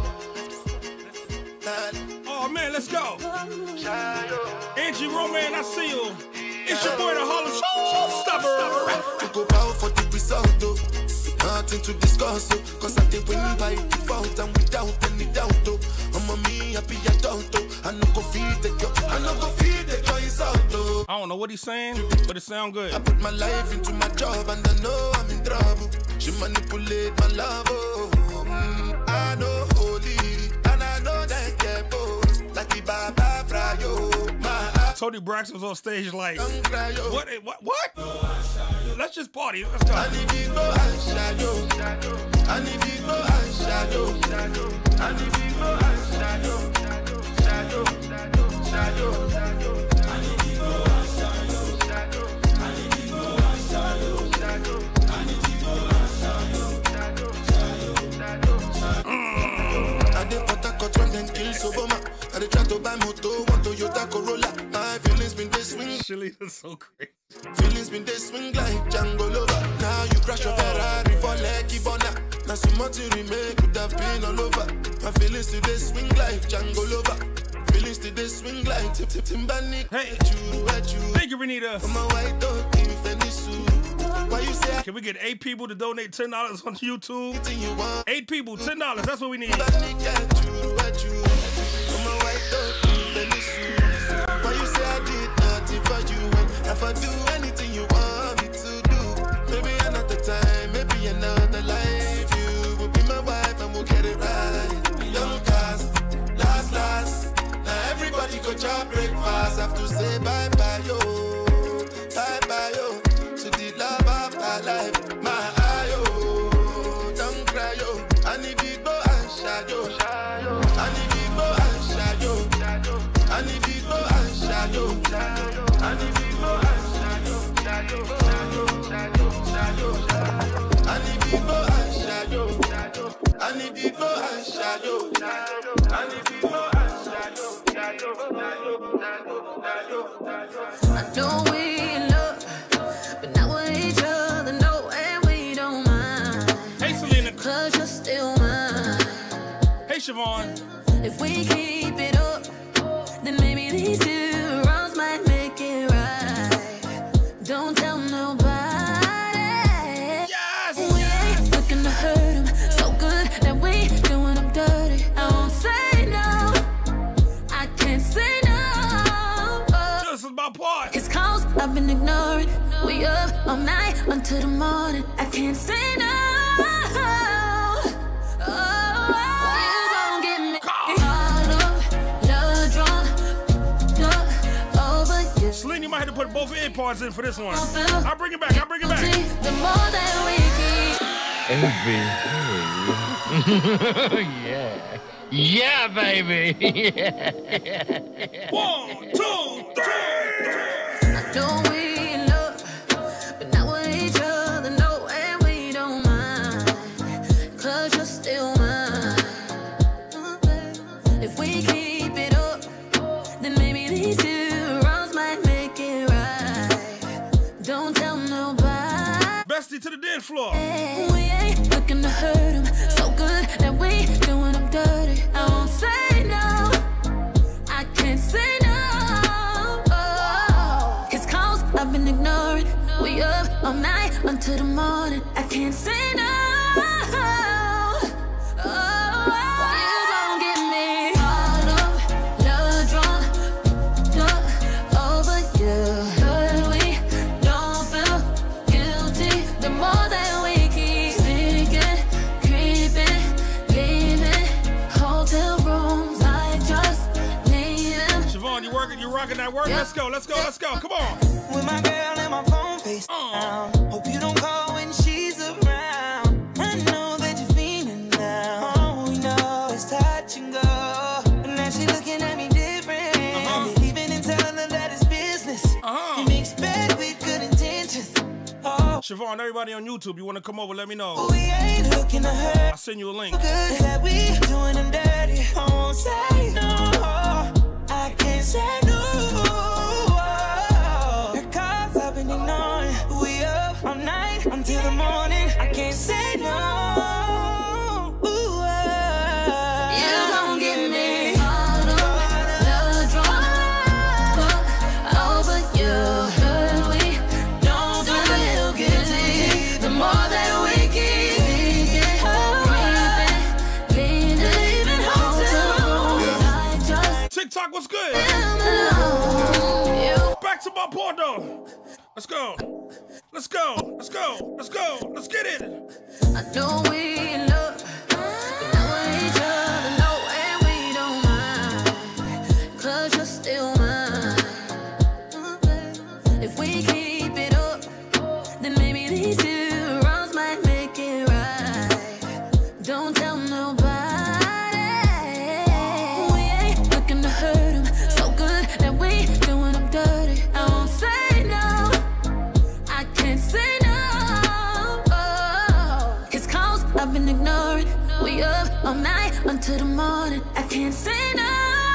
work. Oh, man, let's go. Angie Roman, I see you. It's your boy, the Harlem Showstopper. To go bow for the result, though. Nothing to discuss, though. Cause I did win by default and without any doubt, though. I'm a me happy adult, though. I no go feed the girl. I no go feed the girl, it's out, though. I don't know what he's saying, but it sound good. I put my life into my job and I know I'm in trouble. She manipulate my love, oh. Mm, I know holy and I know that get both. Like the Baba Frayo, my Tony Braxton was on stage like, what? What? What? Let's just party. Let's go. I dey try to buy moto, one Toyota Corolla. My feelings been they swing. Chili is so crazy. Feelings been they swing like Django Lover. Now you crash your Ferrari for Lucky Bona. Now so much you remake could have been all over. My feelings today swing like Django Lover. Feelings today swing like Tip Tip Timbani. Hey, you, thank you, Renita. I'm a white dog, give me Fendi suit. Why you say? Can we get eight people to donate ten dollars on YouTube? Eight people, ten dollars. That's what we need. Why you say I did nothing for you when if I do anything you want me to do? Maybe another time, maybe another life. You will be my wife and we'll get it right. Young cast, last, last. Now everybody go job breakfast. Have to say bye bye yo, bye bye yo to the love of my life. My eye yo, don't cry yo. I need to go and shadow. I need to go and shadow. I need to go and shadow. I need to go and shadow. I need to go and shadow. I need to go and shadow. I need to go and shadow. I know we in love, but not with each other, no, and we don't mind. Hey, Selena. Cause you're still mine. Hey, Siobhan. If we keep it up, then maybe these two wrongs might make it right. Don't tell nobody. Yes! We ain't looking to hurt him. So good that we doing them dirty. I won't say no. I can't say no. This is my part. His calls I've been ignoring. We up all night until the morning. I can't say no. Selena, you might have to put both ear parts in for this one. I'll bring it back. I'll bring it back. The more that we keep. Yeah. Yeah, baby. Yeah. One, two, three. I know we in love, but not with each other, no, and we don't mind. Cause you're still mine. If we keep it up, then maybe these two wrongs might make it right. Don't tell nobody. Bestie to the dance floor. We ain't looking to hurt him. So good that we doing them dirty. I won't say no. I can't say no. Oh. His calls I've been ignoring. We up all night until the morning. I can't say no. You rocking that work? Yeah. Let's go, let's go, let's go. Come on. With my girl and my phone face uh. down. Hope you don't call when she's around. I know that you're feeling now. All we know is touch and go. And now she looking at me different. Uh-huh. Believing and telling her that it's business. Uh-huh. You mix bad with good intentions. Oh. Siobhan, everybody on YouTube, you want to come over, let me know. We ain't looking to hurt. I'll send you a link. Good that we doing them dirty. I won't say no. I can't say no. Because I've been ignoring. We up all night until the morning. I can't say no. Ooh, uh, you gon' get me caught up, love drunk over you. But we don't feel guilty. The more that we keep creeping, leaving hotel rooms. I just TikTok, what's good? Back to my Porto. Let's go. Let's go. Let's go. Let's go. Let's get it. I know we in love, but not with each other, no, and we don't mind. Cause you're still mine. all night until the morning. I can't say no.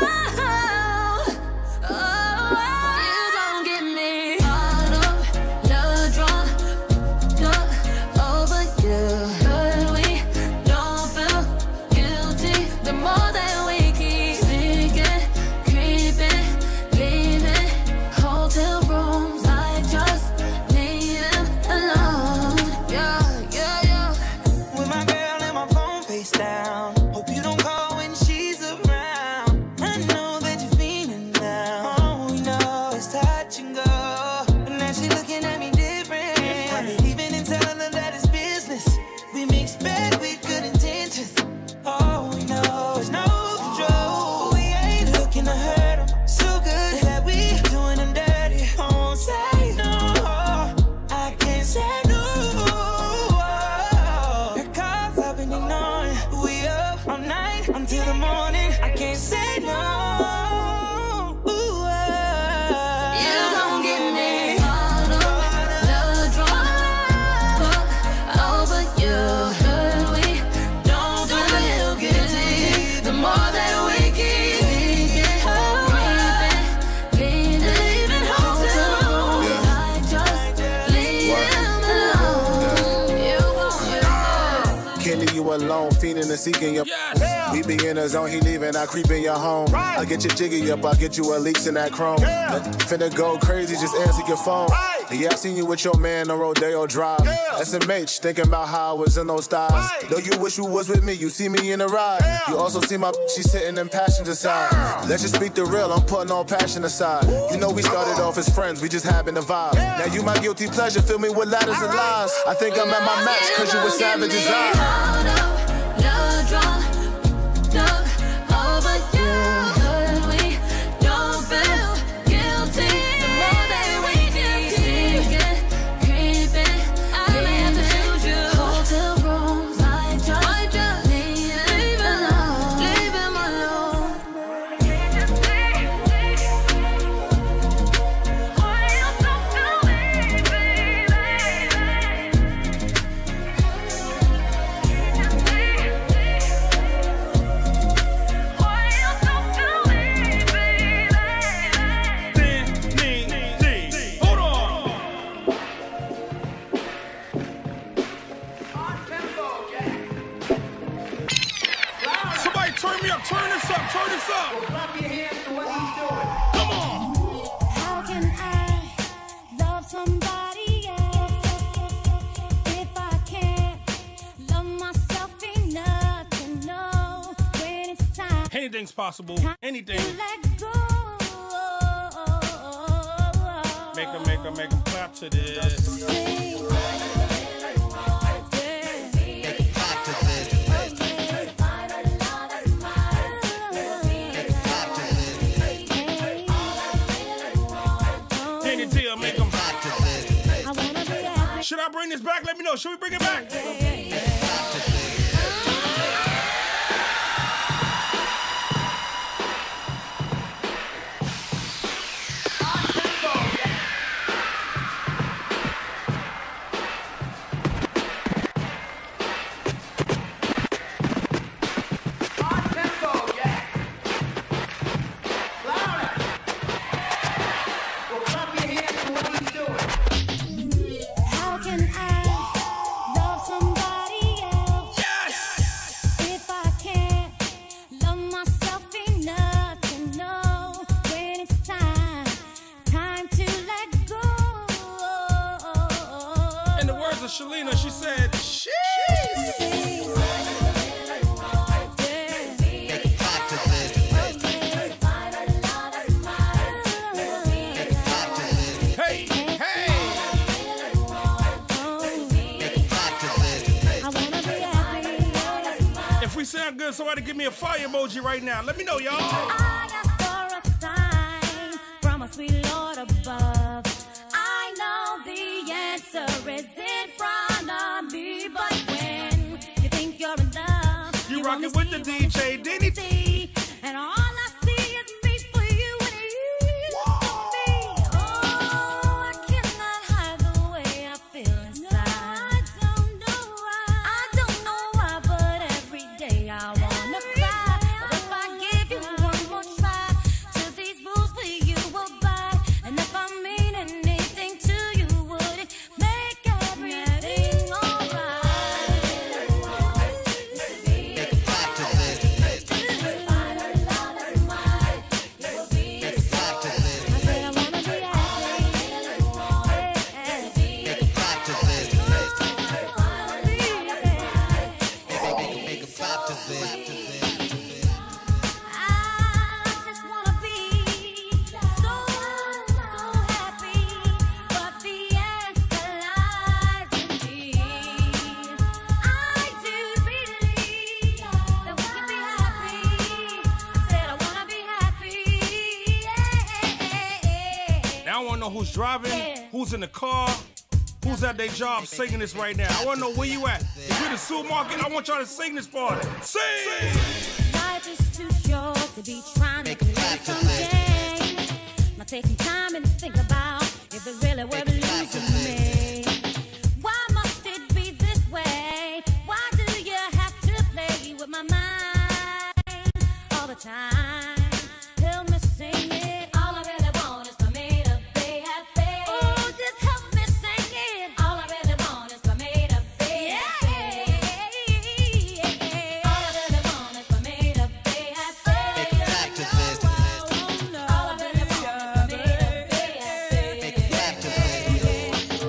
Oh, you don't get me caught up, love drunk, drunk over you. But we don't feel guilty. The more that we keep sneaking, creeping, leaving hotel rooms, I just leave them alone. Yeah, yeah, yeah. With my girl and my phone face down. Hope you don't call when she's around. I know that you're feeling now. All we know is touch and go. But now she looking at me different. Even in telling her that it's business. We mix bad with good intentions. All we know is no control. We ain't looking to hurt them. So good that we doing them dirty. I won't say no. I can't say no. Because I've been ignoring. We up all night until the morning. I can't say no. Ooh, uh, You don't get me caught up, love drunk over you. But we don't feel guilty. The more that we keep sneaking, creeping, leaving hotel rooms, I just leave them alone. You won't. Can't leave you alone, feeding and seeking your. We be in the zone, he leaving, I creep in your home. I get your jiggy up, I get you a leaks in that chrome. Finna go crazy, just answer your phone. Yeah, I seen you with your man on Rodeo Drive. S M H, thinking about how I was in those styles. Though you wish you was with me, you see me in the ride. You also see my she sitting in passenger side. Let's just speak the real, I'm putting all passion aside. You know we started off as friends, we just happened to vibe. Now you my guilty pleasure, fill me with ladders and lies. I think I'm at my match, cause you were savage as I. Love drunk, drunk over you. But we don't feel guilty. The more that we keep sneaking, creeping, I may have to choose you. Hotel rooms, I just leave them alone. Leave them alone. Hold on. Somebody turn me up, turn this up, turn this up. Come on. How can I love somebody else if I can't love myself enough to know when it's time? Anything's possible. Anything. Let go. Make them, make them, make them clap to this. Danny T, make them. Should I bring this back? Let me know. Should we bring it back? How can I love somebody else? If I can't love myself enough to know when it's time, time to let go. In the words of Shalina, she said, sheesh. Hey, hey. If we sound good, somebody give me a fire emoji right now. Let me know, y'all. I ask for a sign from a sweet Lord above. I know the answer is in front of me, but when you think you're in love, You rockin' with the D J, Denny T. And all I see is me for you and you for me. Oh, I cannot hide the way I feel inside. I don't know why. I don't know why, but every day I want. who's driving, who's in the car, who's at their job singing this right now. I want to know where you at. If you're in the supermarket, I want y'all to sing this part. Sing! Life is too short to be trying to play some games. Now take some time and think about if it's really worth losing me. Why must it be this way? Why do you have to play with my mind all the time? Help me sing it. All I really want is for me to be happy. Oh, just help me sing it. All I really want is for me to be happy. All I really want is for me to be happy. Make it back to this. All I really want is for me to be happy. Make it back to this.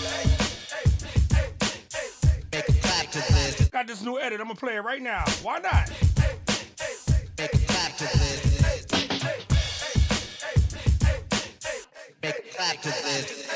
Make it back to this. Got this new edit. I'm gonna play it right now. Why not? Make it back to this. Make it back to this.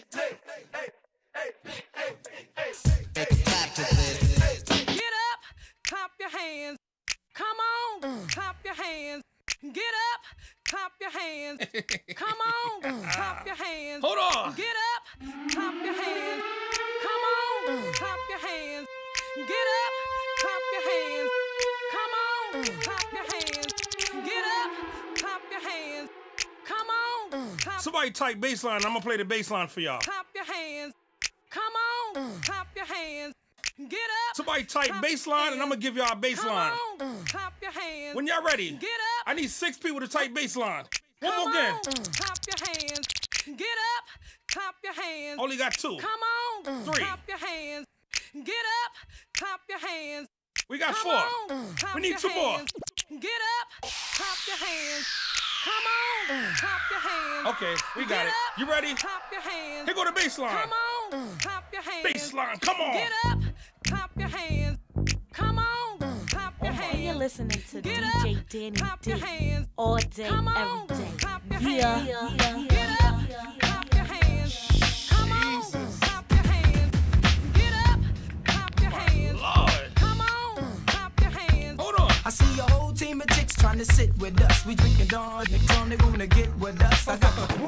Make it back to this. Get up, clap your hands. Come on, clap your hands. Get up, clap your hands. Come on, clap your hands. Hold on. Get up, clap your hands. Come on, clap your hands. Get up, clap your hands. Come on, clap your hands. Get up, clap your hands. Come on, clap. Somebody type baseline. I'm gonna play the baseline for y'all. Clap your hands. Come on, clap your hands. Get up. Somebody type baseline, and I'm gonna give y'all a baseline. Come on, clap your hands. When y'all ready, Get up. I need six people to type baseline. One Come more again. on, clap your hands. Get up, clap your hands. Only got two. Come on, Three. clap your hands. Get up, clap your hands. We got Come four. on, clap We need your two more. hands. Get up, clap your hands. Come on, clap your hands. Okay, we got Get it. up, You ready? Clap your hands. Here go the baseline. Come on, clap your hands. Baseline, come on. Get up, clap your hands. Come on, clap your hands. You're listening to Get D J up, Danny clap your D hands. all day, Come on, every day. clap your Yeah, hands. yeah, Get up, clap your hands. Come on, clap your hands. Get up, clap your hands. Lord. Come on, clap your hands. Hold on. I see a whole team of chicks trying to sit with us. We drinking Dawn, they come, they wanna get with us. I got the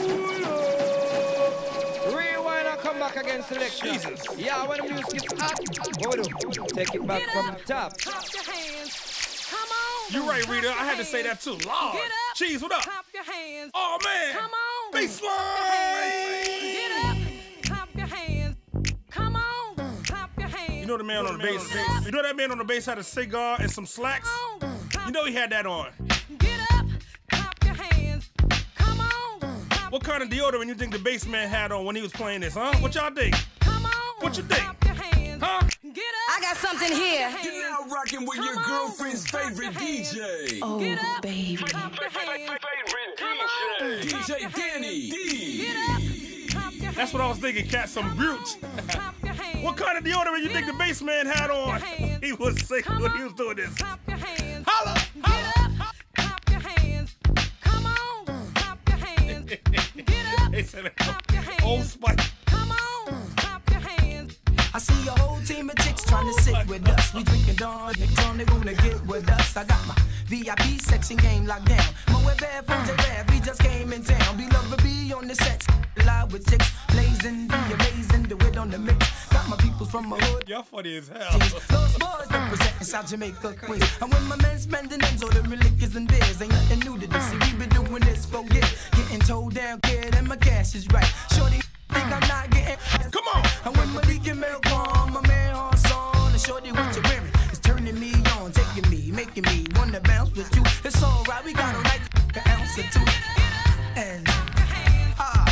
Rewind and come back again, selection. Jesus. Yeah, when the music is up, what we do? Take it back Get from up, the top. clap your hands. Come on. You right, Rita. clap I had your to say that hands. too. Lord. Get up, Cheese, what up? clap your hands. Oh, man. Come on. Baseline. Get up, clap your hands. Come on, clap your hands. You know the man on the bass. You know that man on the bass had a cigar and some slacks? You know he had that on. Get up, clap your hands. Come on, clap. What kind of deodorant you think the bass man had on when he was playing this, huh? What y'all think? Come on, What you think? clap your hands. Huh? Get up. I got something here. You're now rocking with your girlfriend's favorite D J. Oh, Get up, baby. clap your hands. Come on, D clap J your Danny hands. D. Get up, clap your That's what I was thinking, cat. Some brutes. clap your hands. What kind of deodorant you think the bass man had on? He was sick when he was doing this. Clap your hands. Holla! Get up, clap your hands. Come on, clap your hands. Get up, They said clap your hands. Old Spice. Come on, clap your hands. I see a whole team of chicks trying to sit with us. We drinking Dawn, they come, they wanna get with us. I got my V I P section game locked down. My web bad phones are rare, we just came in town. Be love be on the sets, live with chicks, blazing, be amazing, do it on the mix. Got my peoples from my hood. Y'all funny as hell. Those boys representing South Jamaica, Queens. And when my men spending ends, ordering liquors and beers, ain't nothing new to this. See, we been doing this for years. Getting told down, kid, and my cash is right. Shorty think I'm not getting. Come on. And when Malik and Milk on, my man Horse on, and shorty what you wearing is turning me on, taking me, making me wanna bounce with you. It's alright, we got a like an ounce or two. And ah,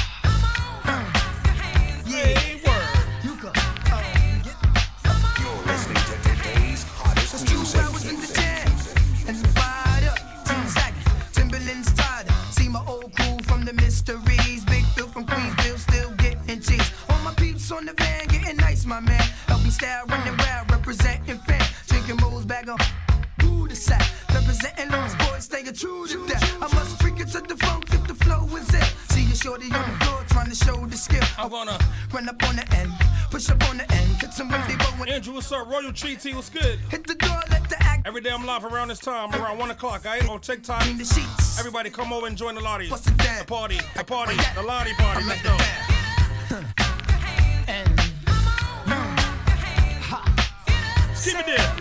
uh, yeah, you could. You're listening to today's hottest It's two hours in the jam, and we fired up. Team sagging, Timberland's tied up. See my old crew from the mysteries. Big Phil from Queensville, still getting cheese. All my peeps on the van, getting nice, my man. Help me style, running wild, representing fan. Drinking Moe's bag on Buddha side. Representing those boys, staying true to that. I must freak it to the funk if the flow is it. See a shorty on the floor, trying to show the skill. I'm gonna run up on the end, push up on the end, get some really bowing. Andrew, what's up? Royal Treat T, what's good? Hit the door, let the act. Every day I'm live around this time, around one o'clock, alright? On TikTok, the sheets. Everybody come over and join the Lottie. The party, the party, the Lottie party. Let's go. Keep it there.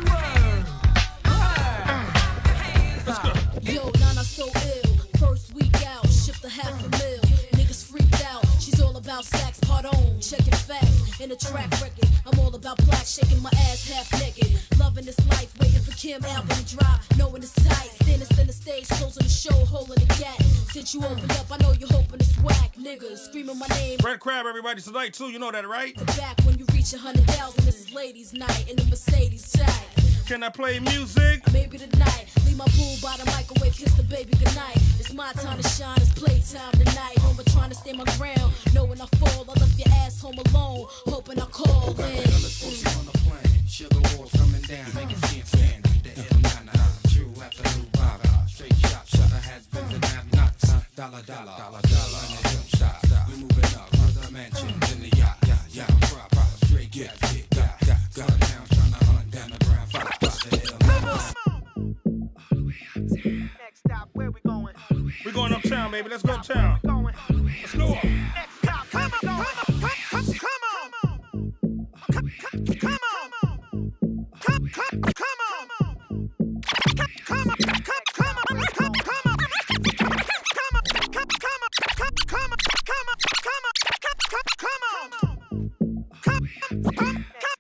Let's go. Yo, Nana so ill. First week out, shipped a half a mil. Niggas freaked out. She's all about sax, part on. Checking facts in a track record. I'm all about black, shaking my ass half naked. Loving this life, waiting for Kim album to drop. Knowing it's tight. Standing center stage, closing the show, holding the gap. Since you opened up, I know you're hoping it's whack. Niggas screaming my name. Red Crab, everybody tonight too. You know that, right? Back when you reach a hundred thousand, this is ladies' night in the Mercedes type. Can I play music? Maybe tonight. Leave my boo by the microwave, kiss the baby goodnight. It's my time to shine, it's playtime tonight. Home but trying to stay my ground. Knowing I fall, I left your ass home alone. Hoping I call in. Sugar walls coming down, make it stand stand. The L nine nine, true absolute vibe. Straight shot, shutter has been the have nuts. Dollar, dollar, dollar, dollar, and it don't stop. We moving up, further mansions in the yacht, yeah, yeah. Prop, prop, straight get, get, yeah, yeah. Gun down, trying to hunt down the ground. Fight, fight the L nine nine. Next stop, where we going? We're going uptown, baby. Let's go uptown. Let's go up. Come on, come on, come on, come on. Come, come, come on. Come, come, come on. Come, come, come, come on. Come, come, come on. Come, come, come, come on. Come, come, come, come on. Come, come, come,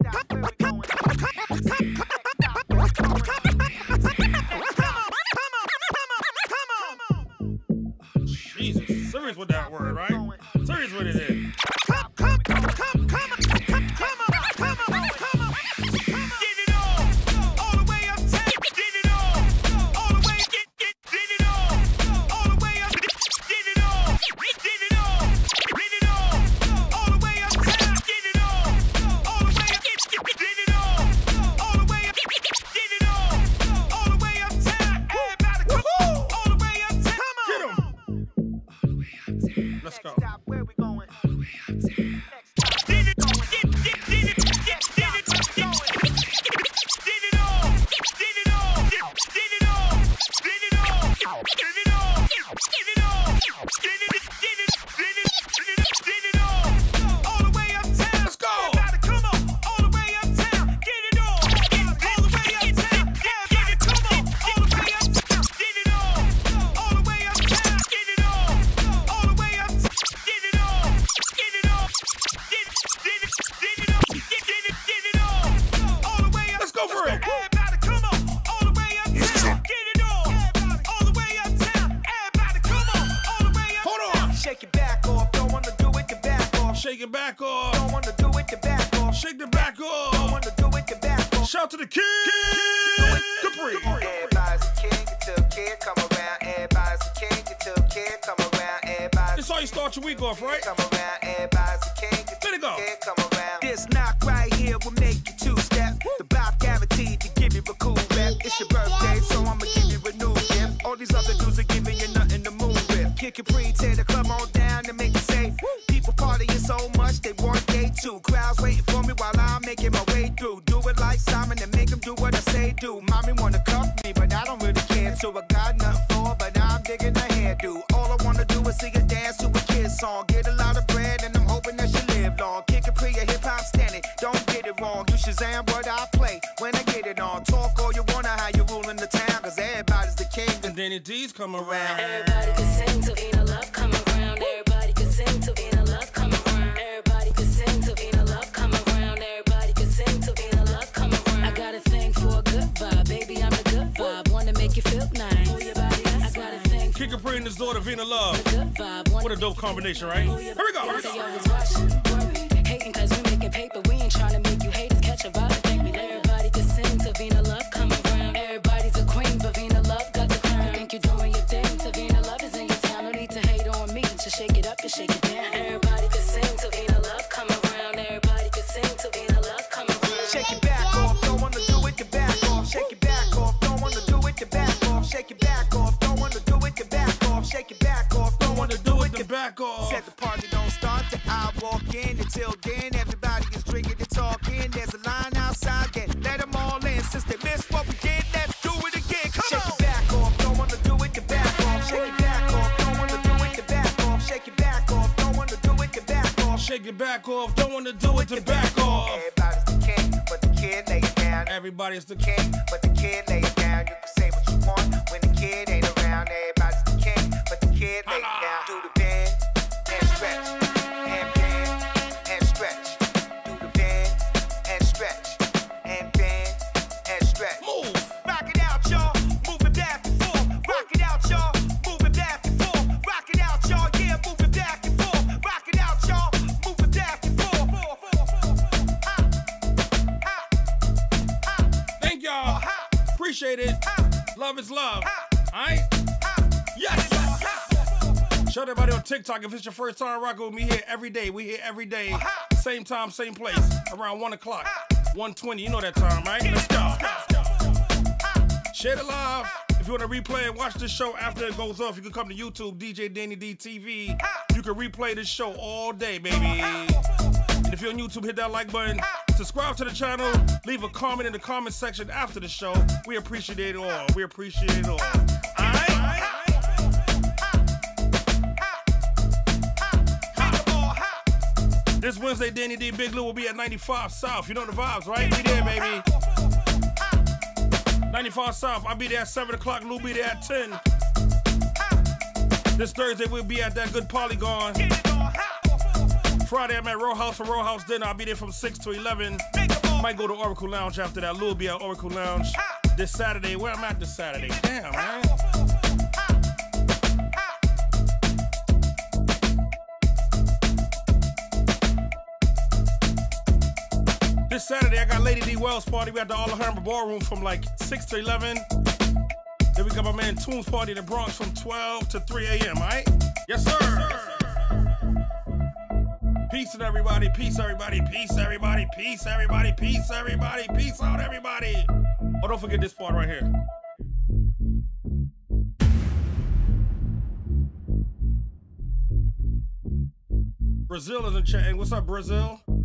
Jesus, serious with that word, right? Serious with it is. Come, come, come, come, come, come, come on, come on, come on. Get it on, all the way up, get it on, all the way, get, get, get it on, all the way up, get it on, get it on, get it on, all the way up, get it on, all the way up, get, get, get it on, all the way up, get it on, all the way up, everybody come on, all the way up, come on. Get 'em. Let's go. Where we going? Let's go. Let's go for it. Everybody come on, all the way uptown. Get it on, all the way uptown. Everybody come on, all the way uptown. Hold on. Shake your back off, don't wanna do it, your back off. Shake it back off. Don't wanna do it, your back off. Shake the back off. Don't wanna do it, your back off. Shout to the king. Capri. Everybody's a king until kid come around. Everybody's a king until kid come around. Everybody's This how you start your week off, right? come around. Everybody's a king until Let it go. kid come around. This knock right here will make you two-step. The Bob guaranteed to give you a cool rep. It's your birthday, so I'ma give you a new gift. All these other dudes are giving you nothing to move with. Kick it pre, tear the club on down and make it safe. People partying so much they want day two. Crowds waiting for me while I'm making my way through. Do it like Simon and make them do what I say do. Mommy wanna cuff me, but I don't really care. So I got nothing for, but I'm digging the hairdo. All I wanna do is see her dance to a kid's song. Get a lot of bread and I'm hoping that she live long. Kick it pre, a hip hop standing. Don't get it wrong. You Shazam what I play when I get it on. Talk all you wanna, how you ruling the town, cause everybody's the king. And Danny D's come around. Everybody can sing to Vina Love come around. Everybody can sing to Vina Love come around. Everybody can sing to Vina Love come around. Everybody can sing to Vina Love come around. I got a thing for a good vibe, baby. I'm a good vibe. Wanna make you feel nice. Move your body, I got a thing. Kick Capri and his daughter Vina Love. Good vibe. What a dope combination, right? Here we go. Here we Say go. always rushing, worried, hating cause we making paper. We ain't trying to make you haters catch a vibe. Thank me. Everybody can sing to Vina Love come around. Everybody's a queen, but Vina Love got the crown. You think you're doing your thing, to Vina Love is in your town. No need to hate on me, just shake it up and shake it down. Everybody can sing to Vina Love come around. Everybody can sing to Vina Love come around. Shake your back off, don't wanna do it, your back off. Shake your back off, don't wanna do it, your back off. Shake your back off, don't wanna do it, your back off. Shake your back off, don't wanna do it, your back off. Said the party don't start till I walk in. Until then, everybody is drinking and talking. There's a line outside, then let them all in. Since they missed what we did, let's do it again. Come Shake on. Your back off, don't wanna do it, your back off. Shake take it back off. Don't wanna do it to back off. Everybody's the king, but the kid lay it down. Everybody's the king, but the kid lay it down. You can say what you want when the kid ain't around. Everybody's the king, but the kid lay it down. Do the bend and stretch, and bend and stretch. Do the bend and stretch, and bend and stretch. Move. Rock it out, y'all. Move it back and forth. Rock it out, y'all. Move it back and forth. Rock it out, y'all. Yeah, move it back and forth. Rock it out, y'all. Move it back and forth. Thank y'all. Appreciate it. Love is love. Alright? Yes. Shout out everybody on TikTok. If it's your first time rocking with me here every day, we here every day. Same time, same place. Around one o'clock. one twenty. You know that time, right? Let's go. Share the love. If you want to replay and watch this show after it goes off, you can come to YouTube, D J Danny D T V. You can replay this show all day, baby. And if you're on YouTube, hit that like button. Subscribe to the channel. Leave a comment in the comment section after the show. We appreciate it all. We appreciate it all. Alright? This Wednesday, Danny D Big Lou will be at ninety-five South. You know the vibes, right? We there, baby. ninety-five South. I'll be there at seven o'clock. Lou be there at ten. This Thursday, we'll be at that good Polygon. Friday, I'm at Row House for Row House dinner. I'll be there from six to eleven. Might go to Oracle Lounge after that. Lou will be at Oracle Lounge this Saturday. Where I'm at this Saturday. Damn, man. This Saturday, I got Lady D Wells party. We at the Alhambra Ballroom from like six to eleven. Then we got my man Tunes party in the Bronx from twelve to three a m, all right? Yes, sir. Yes, sir. Peace and everybody, peace everybody, peace everybody, peace everybody, peace everybody, peace out everybody. Oh, don't forget this part right here. Brazil is in chat. What's up, Brazil?